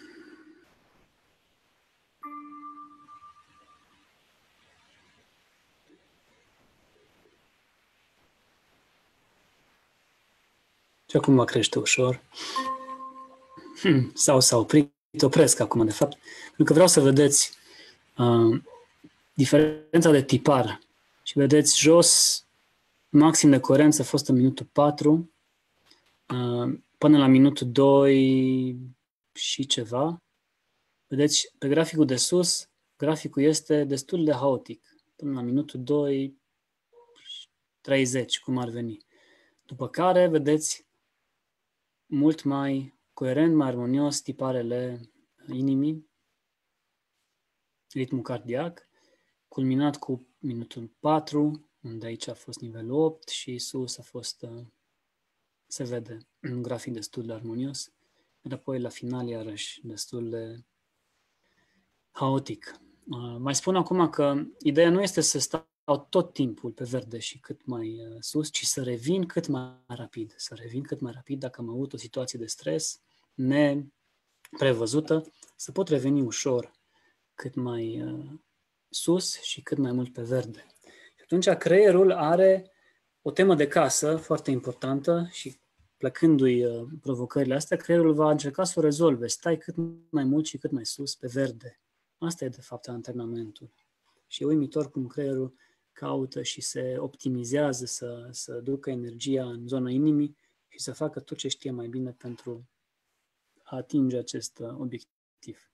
Și acum va crește ușor. Hmm, sau s-a oprit, opresc acum de fapt, pentru că vreau să vedeți uh, diferența de tipar. Și vedeți jos, maxim de coerență a fost în minutul patru, uh, până la minutul doi și ceva. Vedeți, pe graficul de sus, graficul este destul de haotic, până la minutul doi treizeci, cum ar veni. După care, vedeți, mult mai coerent, mai armonios tiparele inimii, ritmul cardiac, culminat cu minutul patru, unde aici a fost nivelul opt și sus a fost, se vede, un grafic destul de armonios, iar apoi la final iarăși destul de haotic. Mai spun acum că ideea nu este să stau tot timpul pe verde și cât mai sus, ci să revin cât mai rapid. Să revin cât mai rapid dacă am avut o situație de stres neprevăzută, să pot reveni ușor cât mai sus și cât mai mult pe verde. Și atunci creierul are o temă de casă foarte importantă și plecându-i provocările astea, creierul va încerca să o rezolve. Stai cât mai mult și cât mai sus pe verde. Asta e de fapt antrenamentul. Și e uimitor cum creierul caută și se optimizează să, să ducă energia în zona inimii și să facă tot ce știe mai bine pentru a atinge acest obiectiv.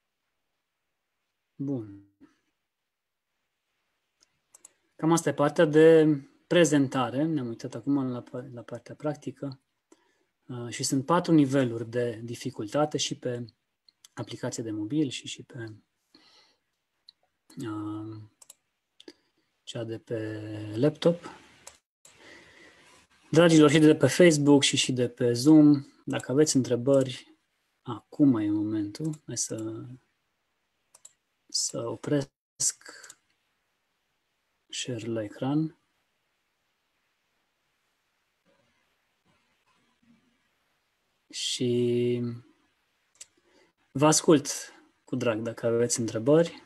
Bun. Cam asta e partea de prezentare. Ne-am uitat acum la, la partea practică. Uh, și sunt patru niveluri de dificultate și pe aplicație de mobil și și pe uh, cea de pe laptop. Dragilor, și de pe Facebook și și de pe Zoom, dacă aveți întrebări, acum e momentul. Hai să, să opresc share la ecran. Și vă ascult cu drag dacă aveți întrebări.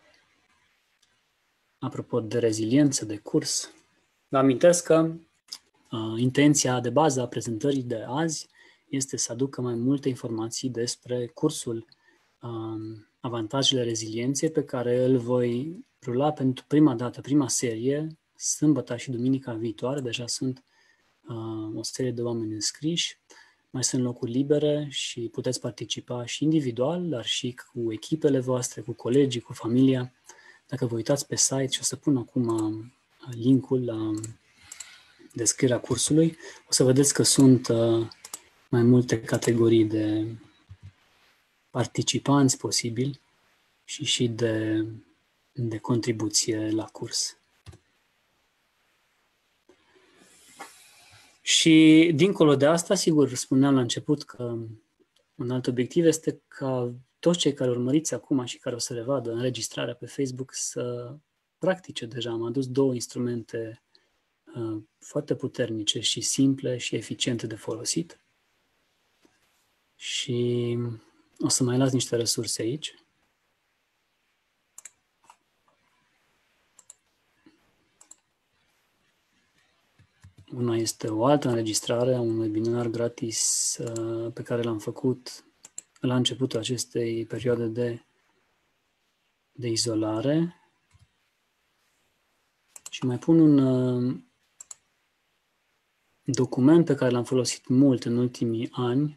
Apropo de reziliență, de curs, vă amintesc că uh, intenția de bază a prezentării de azi este să aducă mai multe informații despre cursul uh, Avantajele rezilienței, pe care îl voi rula pentru prima dată, prima serie, sâmbătă și duminica viitoare. Deja sunt uh, o serie de oameni înscriși. Mai sunt locuri libere și puteți participa și individual, dar și cu echipele voastre, cu colegii, cu familia. Dacă vă uitați pe site, și o să pun acum linkul la descrierea cursului, o să vedeți că sunt mai multe categorii de participanți posibili și și de, de contribuție la curs. Și dincolo de asta, sigur, spuneam la început că un alt obiectiv este ca toți cei care urmăriți acum și care o să le vadă înregistrarea pe Facebook să practice deja. Am adus două instrumente uh, foarte puternice și simple și eficiente de folosit. Și o să mai las niște resurse aici. Una este o altă înregistrare a un webinar gratis uh, pe care l-am făcut la începutul acestei perioade de, de izolare. Și mai pun un uh, document pe care l-am folosit mult în ultimii ani.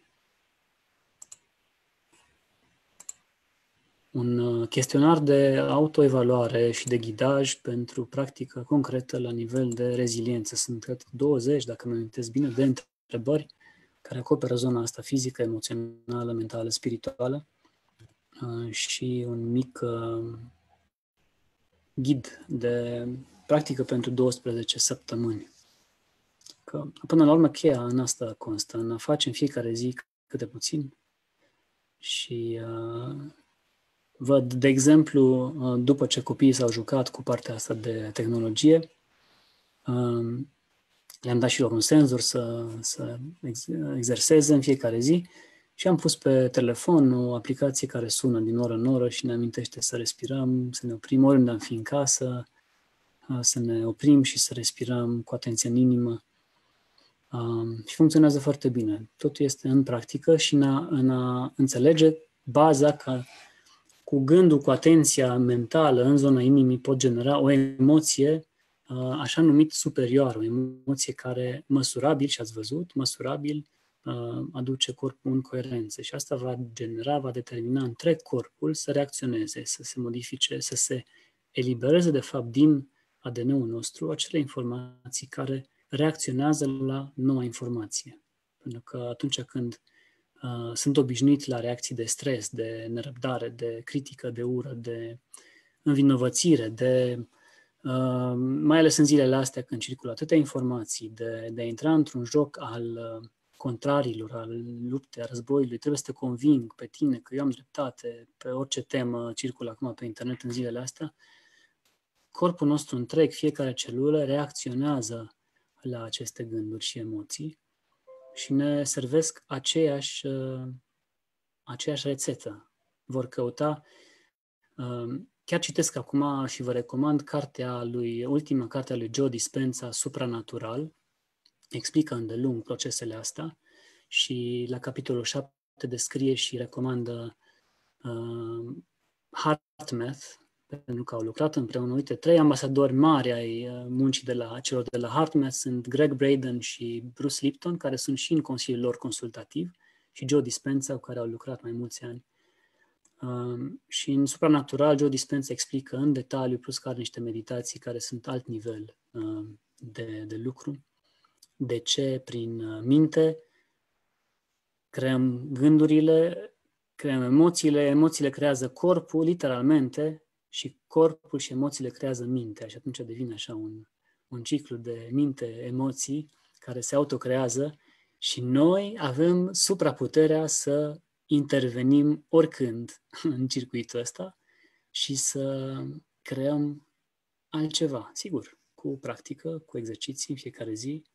Un uh, chestionar de autoevaluare și de ghidaj pentru practică concretă la nivel de reziliență. Sunt, cred, douăzeci, dacă mă amintesc bine, de întrebări care acoperă zona asta fizică, emoțională, mentală, spirituală uh, și un mic uh, ghid de practică pentru douăsprezece săptămâni. Că, până la urmă, cheia în asta constă, în a face în fiecare zi câte puțin. Și uh, văd, de exemplu, uh, după ce copiii s-au jucat cu partea asta de tehnologie, uh, le-am dat și lor un senzor să, să ex- exerseze în fiecare zi și am pus pe telefon o aplicație care sună din oră în oră și ne amintește să respirăm, să ne oprim oriunde am fi în casă, uh, să ne oprim și să respirăm cu atenție în inimă. Um, și funcționează foarte bine. Totul este în practică și în a, în a înțelege baza că cu gândul, cu atenția mentală în zona inimii pot genera o emoție uh, așa numit superioară, o emoție care măsurabil, și ați văzut, măsurabil uh, aduce corpul în coerență și asta va genera, va determina întreg corpul să reacționeze, să se modifice, să se elibereze de fapt din A D N-ul nostru acele informații care reacționează la noua informație. Pentru că atunci când uh, sunt obișnuit la reacții de stres, de nerăbdare, de critică, de ură, de învinovățire, de, uh, mai ales în zilele astea când circulă atâtea informații, de, de a intra într-un joc al uh, contrarilor, al luptei, a războiului, trebuie să te conving pe tine că eu am dreptate, pe orice temă circulă acum pe internet în zilele astea, corpul nostru întreg, fiecare celulă reacționează la aceste gânduri și emoții și ne servesc aceeași, aceeași rețetă. Vor căuta, chiar citesc acum și vă recomand cartea lui, ultima carte a lui Joe Dispenza, Supranatural, explică îndelung procesele astea și la capitolul șapte descrie și recomandă uh, HeartMath, pentru că au lucrat împreună. Uite, trei ambasadori mari ai muncii de la, celor de la HeartMath sunt Greg Braden și Bruce Lipton, care sunt și în consiliul lor consultativ, și Joe Dispenza, cu care au lucrat mai mulți ani. Um, și în Supranatural, Joe Dispenza explică în detaliu, plus că are niște meditații care sunt alt nivel um, de, de lucru, de ce prin minte creăm gândurile, creăm emoțiile, emoțiile creează corpul, literalmente, și corpul și emoțiile creează mintea și atunci devine așa un, un ciclu de minte, emoții, care se autocrează și noi avem supraputerea să intervenim oricând în circuitul ăsta și să creăm altceva, sigur, cu practică, cu exerciții în fiecare zi.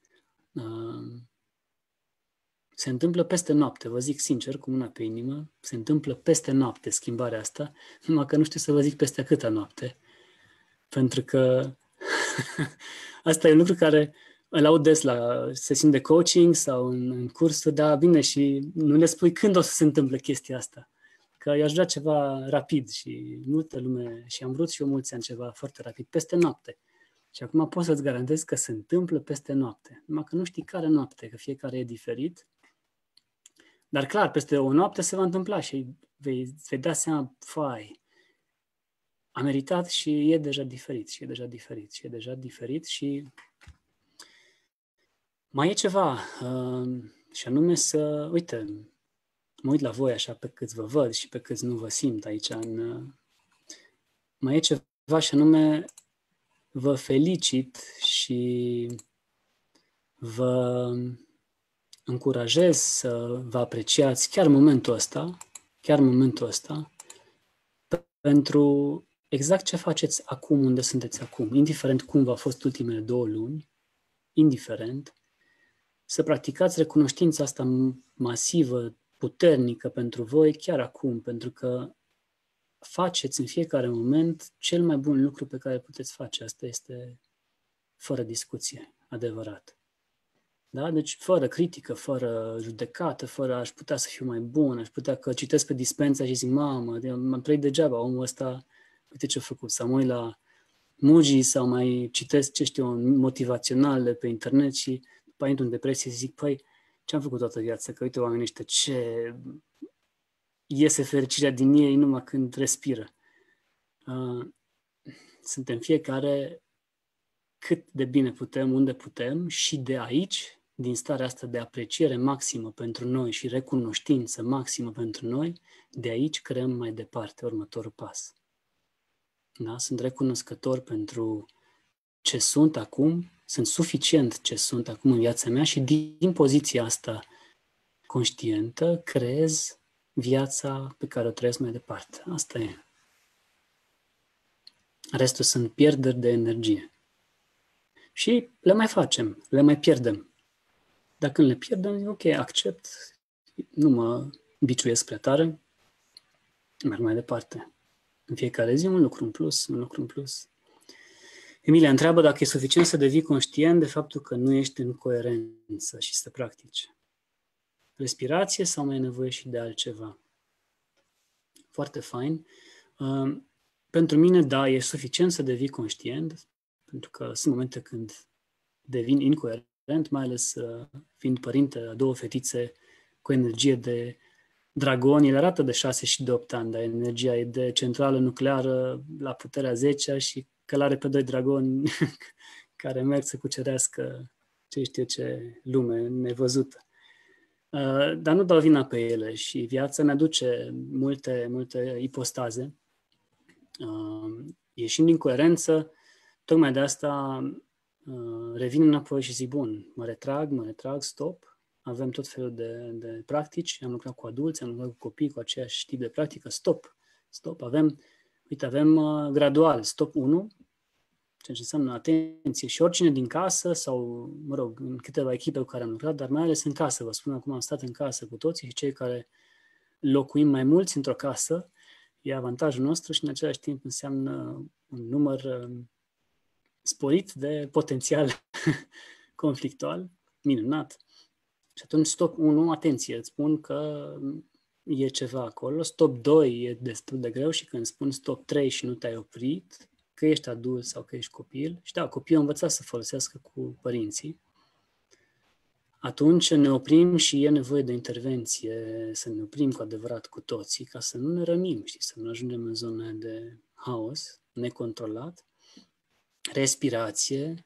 Se întâmplă peste noapte, vă zic sincer, cu mâna pe inimă, se întâmplă peste noapte schimbarea asta, numai că nu știu să vă zic peste câta noapte, pentru că asta e un lucru care îl aud des la sesiuni de coaching sau în, în cursuri, dar bine, și nu le spui când o să se întâmple chestia asta. Că i-aș vrea ceva rapid și multă lume, și am vrut și eu mulți ani ceva foarte rapid, peste noapte. Și acum pot să-ți garantez că se întâmplă peste noapte. Numai că nu știi care noapte, că fiecare e diferit. Dar clar, peste o noapte se va întâmpla și vei, vei da seama, fai, a meritat și e deja diferit, și e deja diferit, și e deja diferit și mai e ceva, uh, și anume să, uite, mă uit la voi așa pe câți vă văd și pe câți nu vă simt aici, în, uh, mai e ceva și anume vă felicit și vă încurajez să vă apreciați chiar momentul ăsta, chiar momentul ăsta, pentru exact ce faceți acum, unde sunteți acum, indiferent cum v-a fost ultimele două luni, indiferent, să practicați recunoștința asta masivă, puternică pentru voi chiar acum, pentru că faceți în fiecare moment cel mai bun lucru pe care puteți face. Asta este fără discuție, adevărat. Da? Deci fără critică, fără judecată, fără aș putea să fiu mai bun, aș putea că citesc pe dispensa și zic, mamă, m-am trăit degeaba, omul ăsta, uite ce-a făcut. Sau mă uit la Muji sau mai citesc, ce știu, motivaționale pe internet și după aia intru în depresie și zic, păi, ce-am făcut toată viața? Că uite oamenii ăștia, ce iese fericirea din ei numai când respiră. Uh, suntem fiecare cât de bine putem, unde putem și de aici, din starea asta de apreciere maximă pentru noi și recunoștință maximă pentru noi, de aici creăm mai departe următorul pas. Da? Sunt recunoscător pentru ce sunt acum, sunt suficient ce sunt acum în viața mea și din poziția asta conștientă creez viața pe care o trăiesc mai departe. Asta e. Restul sunt pierderi de energie. Și le mai facem, le mai pierdem. Dacă când le pierdem, zic, ok, accept, nu mă biciuiesc prea tare, merg mai departe. În fiecare zi un lucru în plus, un lucru în plus. Emilia întreabă dacă e suficient să devii conștient de faptul că nu ești în coerență și să practici. Respirație sau mai e nevoie și de altceva? Foarte fain. Uh, pentru mine, da, e suficient să devii conștient, pentru că sunt momente când devin incoerent, mai ales uh, fiind părinte a două fetițe cu energie de dragon. El arată de șase și de opt ani, dar energia e de centrală nucleară la puterea zecea și călare pe doi dragoni care merg să cucerească ce știu ce lume nevăzută. Uh, dar nu dau vina pe ele și viața ne aduce multe, multe ipostaze. Uh, ieșind din coerență, tocmai de asta uh, revin înapoi și zic, bun, mă retrag, mă retrag, stop. Avem tot felul de, de practici, am lucrat cu adulți, am lucrat cu copii, cu aceeași tip de practică, stop, stop. Avem, uite, avem uh, gradual, stop unu, ceea ce înseamnă atenție și oricine din casă sau, mă rog, în câteva echipe cu care am lucrat, dar mai ales în casă, vă spun acum, am stat în casă cu toții și cei care locuim mai mulți într-o casă, e avantajul nostru și în același timp înseamnă un număr uh, sporit de potențial conflictual, minunat. Și atunci stop unu, atenție, îți spun că e ceva acolo, stop doi e destul de greu și când spun stop trei și nu te-ai oprit, că ești adult sau că ești copil, și da, copiii au învățat să folosească cu părinții, atunci ne oprim și e nevoie de intervenție, să ne oprim cu adevărat cu toții, ca să nu ne rănim, știi, să nu ajungem în zone de haos necontrolat. Respirație.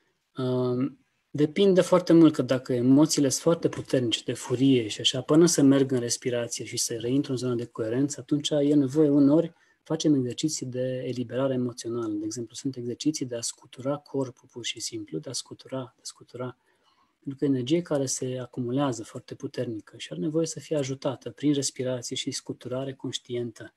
Depinde foarte mult că dacă emoțiile sunt foarte puternice, de furie și așa, până să merg în respirație și să reintru în zona de coerență, atunci e nevoie uneori, facem exerciții de eliberare emoțională. De exemplu, sunt exerciții de a scutura corpul pur și simplu, de a scutura, de a scutura Pentru că e energie care se acumulează foarte puternică și are nevoie să fie ajutată prin respirație și scuturare conștientă.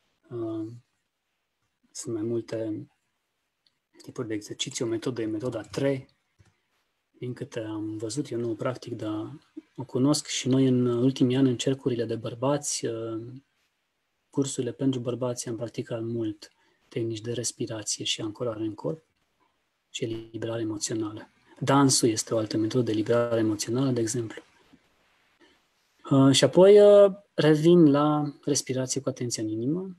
Sunt mai multe tipuri de exerciții. O metodă e metoda trei. Din câte am văzut, eu nu o practic, dar o cunosc și noi în ultimii ani în cercurile de bărbați, cursurile pentru bărbați am practicat mult tehnici de respirație și ancorare în corp și eliberare emoțională. Dansul este o altă metodă de eliberare emoțională, de exemplu. Uh, și apoi uh, revin la respirație cu atenție în inimă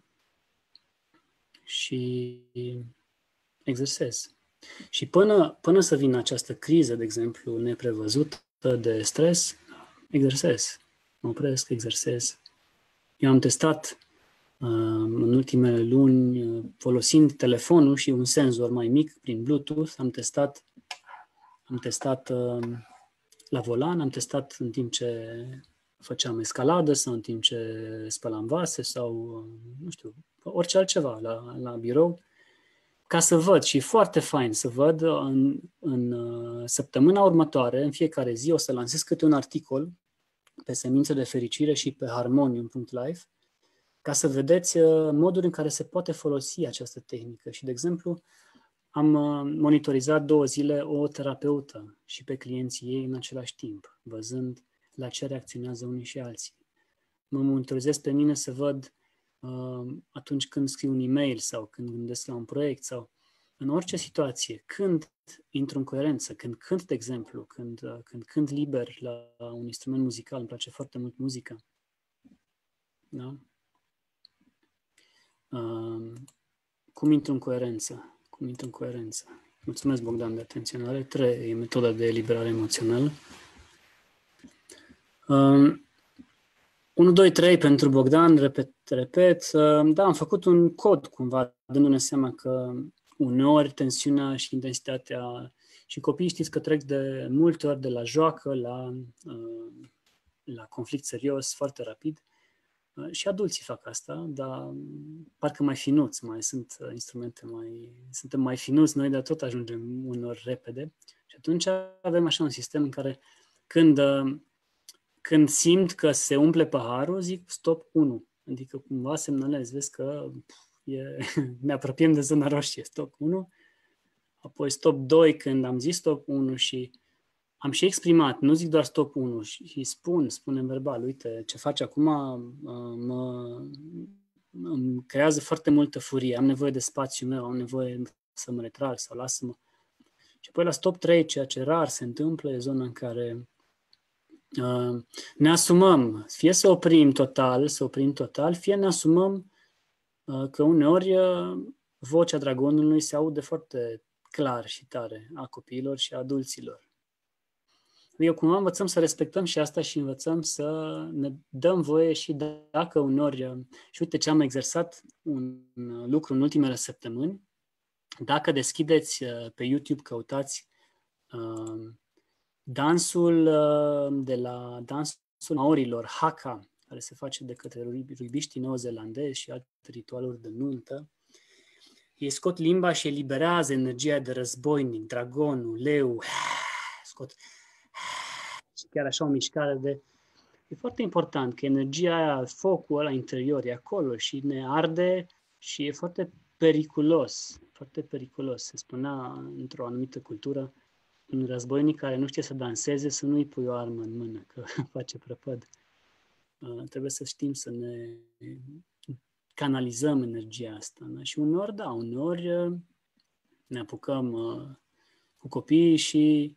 și exersez. Și până, până să vină această criză, de exemplu, neprevăzută de stres, exersez. Mă opresc, exersez. Eu am testat uh, în ultimele luni, uh, folosind telefonul și un senzor mai mic prin Bluetooth, am testat, am testat uh, la volan, am testat în timp ce făceam escaladă sau în timp ce spălam vase sau, uh, nu știu, orice altceva la, la birou, ca să văd și foarte fain să văd în, în uh, săptămâna următoare, în fiecare zi, o să lansez câte un articol pe semințe de fericire și pe harmonium punct life, ca să vedeți uh, moduri în care se poate folosi această tehnică. Și, de exemplu, am uh, monitorizat două zile o terapeută și pe clienții ei în același timp, văzând la ce reacționează unii și alții. Mă monitorizez pe mine să văd uh, atunci când scriu un e-mail sau când gândesc la un proiect sau în orice situație, când intru în coerență, când cânt, de exemplu, când, uh, când cânt liber la un instrument muzical, îmi place foarte mult muzica. Da? Uh, cum intru în coerență? Cum intru în coerență? Mulțumesc, Bogdan, de atenționare. trei e metoda de eliberare emoțională. Uh, unu, doi, trei pentru Bogdan, repet, repet. Uh, da, am făcut un cod cumva, dându-ne seama că uneori tensiunea și intensitatea și copiii știți că trec de multe ori de la joacă la, uh, la conflict serios foarte rapid. Uh, și adulții fac asta, dar parcă mai finuți, mai sunt instrumente mai, suntem mai finuți noi, dar tot ajungem unor repede. Și atunci avem așa un sistem în care când, uh, când simt că se umple paharul, zic stop unu. Adică cumva semnalez, vezi că e, ne apropiem de zona roșie, stop unu. Apoi stop doi când am zis stop unu și am și exprimat, nu zic doar stop unu și spun, spunem verbal, uite, ce faci acum mă, îmi creează foarte multă furie, am nevoie de spațiul meu, am nevoie să mă retrag sau lasă-mă. Și apoi la stop trei, ceea ce rar se întâmplă, e zona în care uh, ne asumăm, fie să oprim total, să oprim total, fie ne asumăm uh, că uneori uh, vocea dragonului se aude foarte clar și tare a copiilor și a adulților. Eu cumva învățăm să respectăm și asta și învățăm să ne dăm voie și dacă uneori, și uite ce am exersat un lucru în ultimele săptămâni, dacă deschideți pe YouTube, căutați uh, dansul uh, de la dansul maorilor, Haka, care se face de către ruibiștii neozelandezi și alte ritualuri de nuntă, ei scot limba și eliberează energia de războinic, dragonul, leu, scot și chiar așa o mișcare de... E foarte important că energia aia, focul ăla interior e acolo și ne arde și e foarte periculos, foarte periculos. Se spunea într-o anumită cultură, un războinic care nu știe să danseze, să nu-i pui o armă în mână, că face prăpăd. Uh, trebuie să știm să ne canalizăm energia asta. Da? Și uneori, da, uneori uh, ne apucăm uh, cu copiii și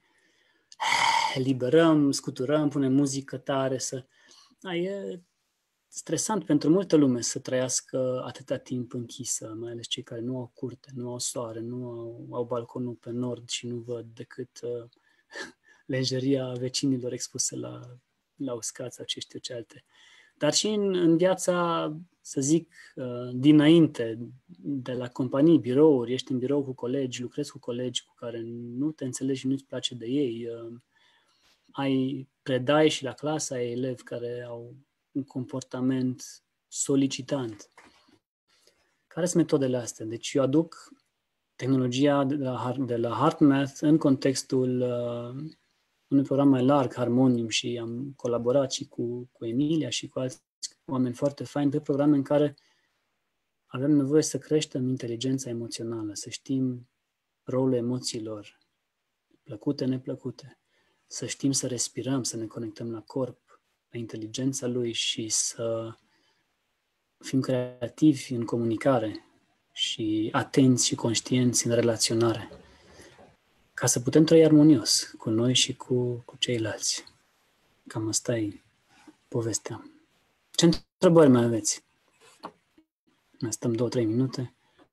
eliberăm, scuturăm, punem muzică tare, să... Da, e stresant pentru multă lume să trăiască atâta timp închisă, mai ales cei care nu au curte, nu au soare, nu au, au balconul pe nord și nu văd decât uh, lejeria vecinilor expuse la, la uscat sau ce știu ce alte. Dar și în, în viața, să zic, uh, dinainte, de la companii, birouri, ești în birou cu colegi, lucrezi cu colegi cu care nu te înțelegi și nu-ți place de ei, uh, ai predai și la clasă ai elevi care au un comportament solicitant. Care sunt metodele astea? Deci eu aduc tehnologia de la, de la HeartMath în contextul uh, unui program mai larg, Harmonium, și am colaborat și cu, cu Emilia și cu alți oameni foarte faini pe programe în care avem nevoie să creștem inteligența emoțională, să știm rolul emoțiilor, plăcute, neplăcute, să știm să respirăm, să ne conectăm la corp, la inteligența lui și să fim creativi în comunicare și atenți și conștienți în relaționare, ca să putem trăi armonios cu noi și cu, cu ceilalți. Cam asta e povestea. Ce întrebări mai aveți? Mai stăm două, trei minute.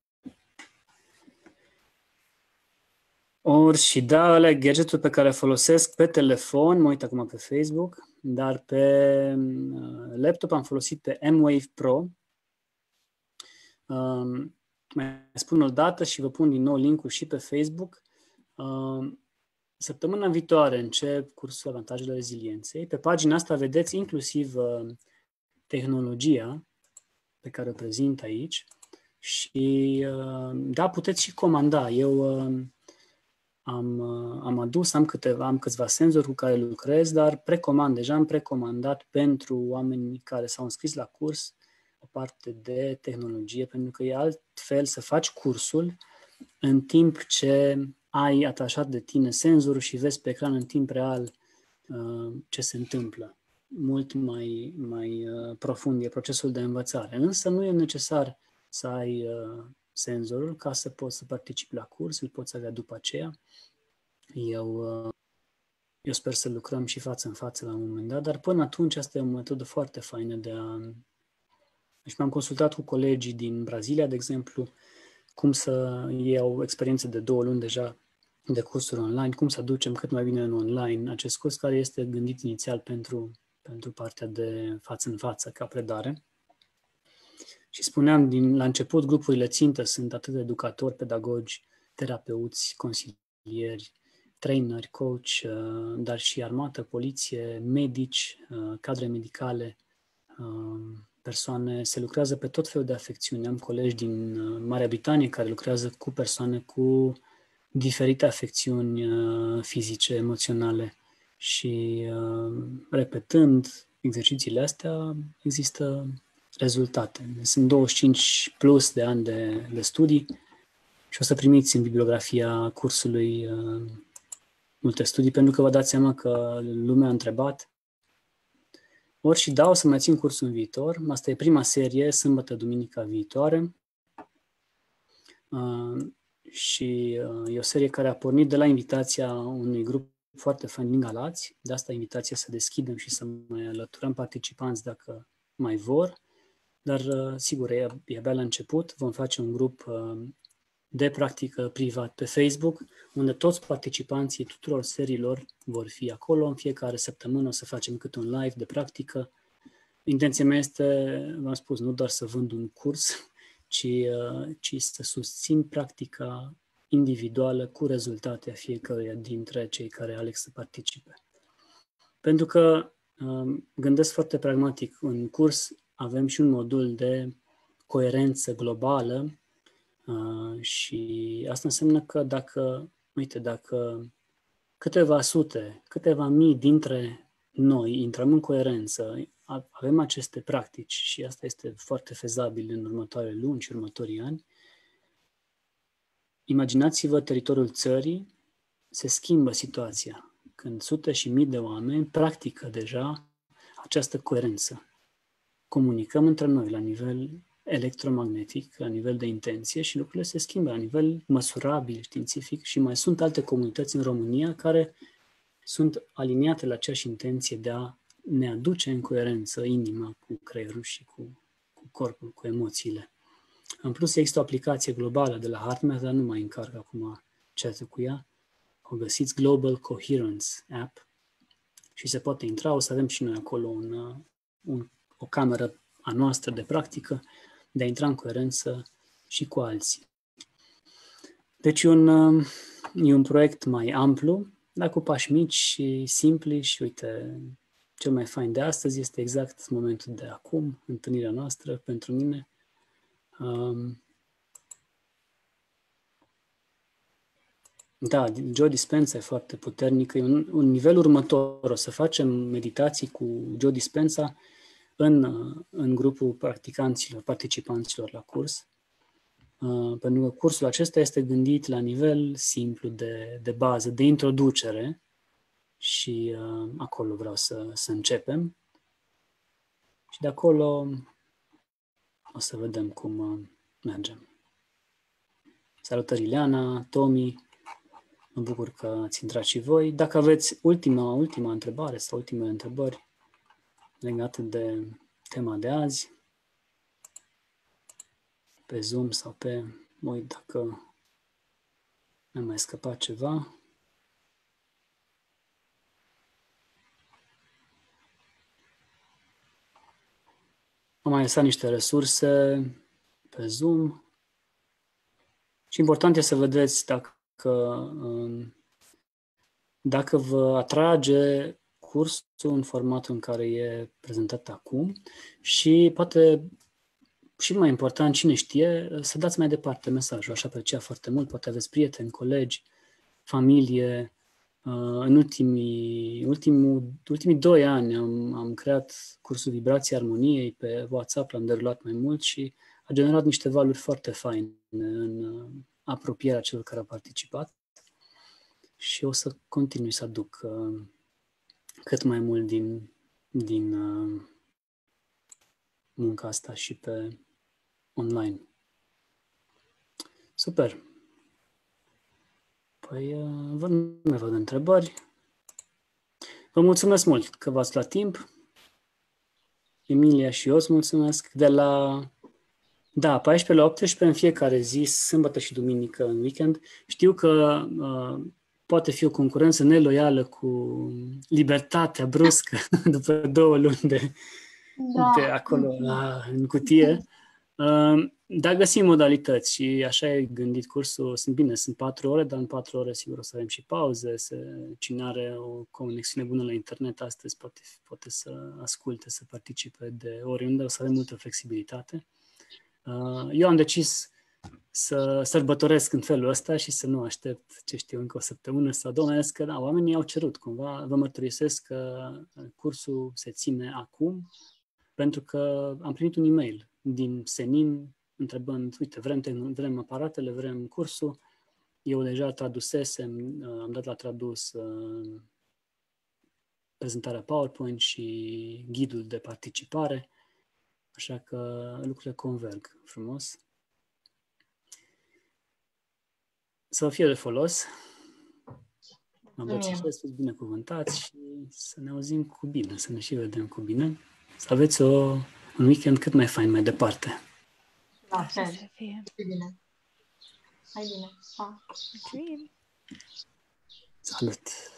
Ori și da, ăla e gadgetul pe care folosesc pe telefon, mă uit acum pe Facebook, dar pe laptop am folosit pe M-Wave Pro. Um, mai spun o dată și vă pun din nou link-ul și pe Facebook. Um, săptămâna viitoare încep cursul Avantajele Rezilienței. Pe pagina asta vedeți inclusiv uh, tehnologia pe care o prezint aici și uh, da, puteți și comanda. Eu uh, am, uh, am adus, am, câteva, am câțiva senzori cu care lucrez, dar precomand, deja am precomandat pentru oamenii care s-au înscris la curs o parte de tehnologie, pentru că e altfel să faci cursul în timp ce ai atașat de tine senzorul și vezi pe ecran în timp real uh, ce se întâmplă. Mult mai, mai uh, profund e procesul de învățare. Însă nu e necesar să ai uh, senzorul ca să poți să participi la curs, îl poți avea după aceea. Eu, uh, eu sper să lucrăm și față în față la un moment dat, dar până atunci asta e o metodă foarte faină de a... Deci m-am consultat cu colegii din Brazilia, de exemplu, cum să iau experiențe de două luni deja de cursuri online, cum să aducem cât mai bine în online acest curs care este gândit inițial pentru, pentru partea de față în față ca predare. Și spuneam din, la început, grupurile țintă sunt atât educatori, pedagogi, terapeuți, consilieri, traineri, coach, dar și armată, poliție, medici, cadre medicale, persoane, se lucrează pe tot felul de afecțiuni. Am colegi din Marea Britanie care lucrează cu persoane cu diferite afecțiuni fizice, emoționale și repetând exercițiile astea există rezultate. Sunt douăzeci și cinci plus de ani de, de studii și o să primiți în bibliografia cursului multe studii, pentru că vă dați seama că lumea a întrebat. Ori și da, o să mai țin cursul în viitor. Asta e prima serie, sâmbătă, duminica viitoare. Uh, și uh, e o serie care a pornit de la invitația unui grup foarte fain din Galați. De asta invitația să deschidem și să mai alăturăm participanți dacă mai vor. Dar, uh, sigur, e, e abia la început. Vom face un grup uh, de practică privat pe Facebook, unde toți participanții tuturor seriilor vor fi acolo. În fiecare săptămână o să facem câte un live de practică. Intenția mea este, v-am spus, nu doar să vând un curs, ci, ci să susțin practica individuală cu rezultate a fiecăruia dintre cei care aleg să participe. Pentru că gândesc foarte pragmatic. În curs avem și un modul de coerență globală și asta înseamnă că dacă, uite, dacă câteva sute, câteva mii dintre noi intrăm în coerență, avem aceste practici și asta este foarte fezabil în următoarele luni și următorii ani, imaginați-vă teritoriul țării, se schimbă situația când sute și mii de oameni practică deja această coerență. Comunicăm între noi la nivel electromagnetic, la nivel de intenție și lucrurile se schimbă la nivel măsurabil, științific și mai sunt alte comunități în România care sunt aliniate la aceeași intenție de a ne aduce în coerență inima cu creierul și cu, cu corpul, cu emoțiile. În plus, există o aplicație globală de la HeartMath, dar nu mai încarc acum chat-ul cu ea. O găsiți Global Coherence App și se poate intra. O să avem și noi acolo un, un, o cameră a noastră de practică de a intra în coerență și cu alții. Deci e un, e un proiect mai amplu, dar cu pași mici și simpli și uite, cel mai fain de astăzi este exact momentul de acum, întâlnirea noastră pentru mine. Um, Da, Joe Dispenza e foarte puternic. E un, un nivel următor. O să facem meditații cu Joe Dispenza în, în grupul practicanților, participanților la curs. Uh, pentru că cursul acesta este gândit la nivel simplu de, de bază, de introducere și uh, acolo vreau să, să începem. Și de acolo o să vedem cum uh, mergem. Salutări, Ileana, Tomi, mă bucur că ați intrat și voi. Dacă aveți ultima, ultima întrebare sau ultimele întrebări legate de tema de azi, pe Zoom sau pe... Mă uit dacă mi-a mai scăpat ceva. Am mai lăsat niște resurse pe Zoom. Și important este să vedeți dacă, dacă vă atrage cursul în formatul în care e prezentat acum și poate, și mai important, cine știe, să dați mai departe mesajul. Aș aprecia foarte mult, poate aveți prieteni, colegi, familie. În ultimii, ultimul, ultimii doi ani am, am creat cursul Vibrații Armoniei pe WhatsApp, l-am derulat mai mult și a generat niște valuri foarte faine în apropierea celor care au participat și o să continui să aduc uh, cât mai mult din, din uh, munca asta și pe online. Super! Păi, uh, vă, nu mai văd întrebări. Vă mulțumesc mult că v-ați luat timp. Emilia și eu îți mulțumesc. De la, da, paisprezece la optsprezece în fiecare zi, sâmbătă și duminică în weekend. Știu că uh, poate fi o concurență neloială cu libertatea bruscă după două luni de, Da. de acolo la, în cutie. Uh, dar găsim modalități și așa e gândit cursul. Sunt bine, sunt patru ore, dar în patru ore sigur o să avem și pauze. Se, cine are o conexiune bună la internet astăzi poate, poate să asculte, să participe de oriunde. O să avem multă flexibilitate. Uh, eu am decis să sărbătoresc în felul ăsta și să nu aștept, ce știu, încă o săptămână sau două, că da, oamenii au cerut cumva. Vă mărturisesc că cursul se ține acum pentru că am primit un e-mail din Senin întrebând, uite, vrem, vrem aparatele, vrem cursul. Eu deja tradusesem, am dat la tradus uh, prezentarea PowerPoint și ghidul de participare, așa că lucrurile converg frumos. Să fie de folos. Mă îmbrățișez, fiți binecuvântați și să ne auzim cu bine, să ne și vedem cu bine. Să aveți o, un weekend cât mai fain mai departe. La fel. Să fie. Bine. Hai bine. Pa. Salut!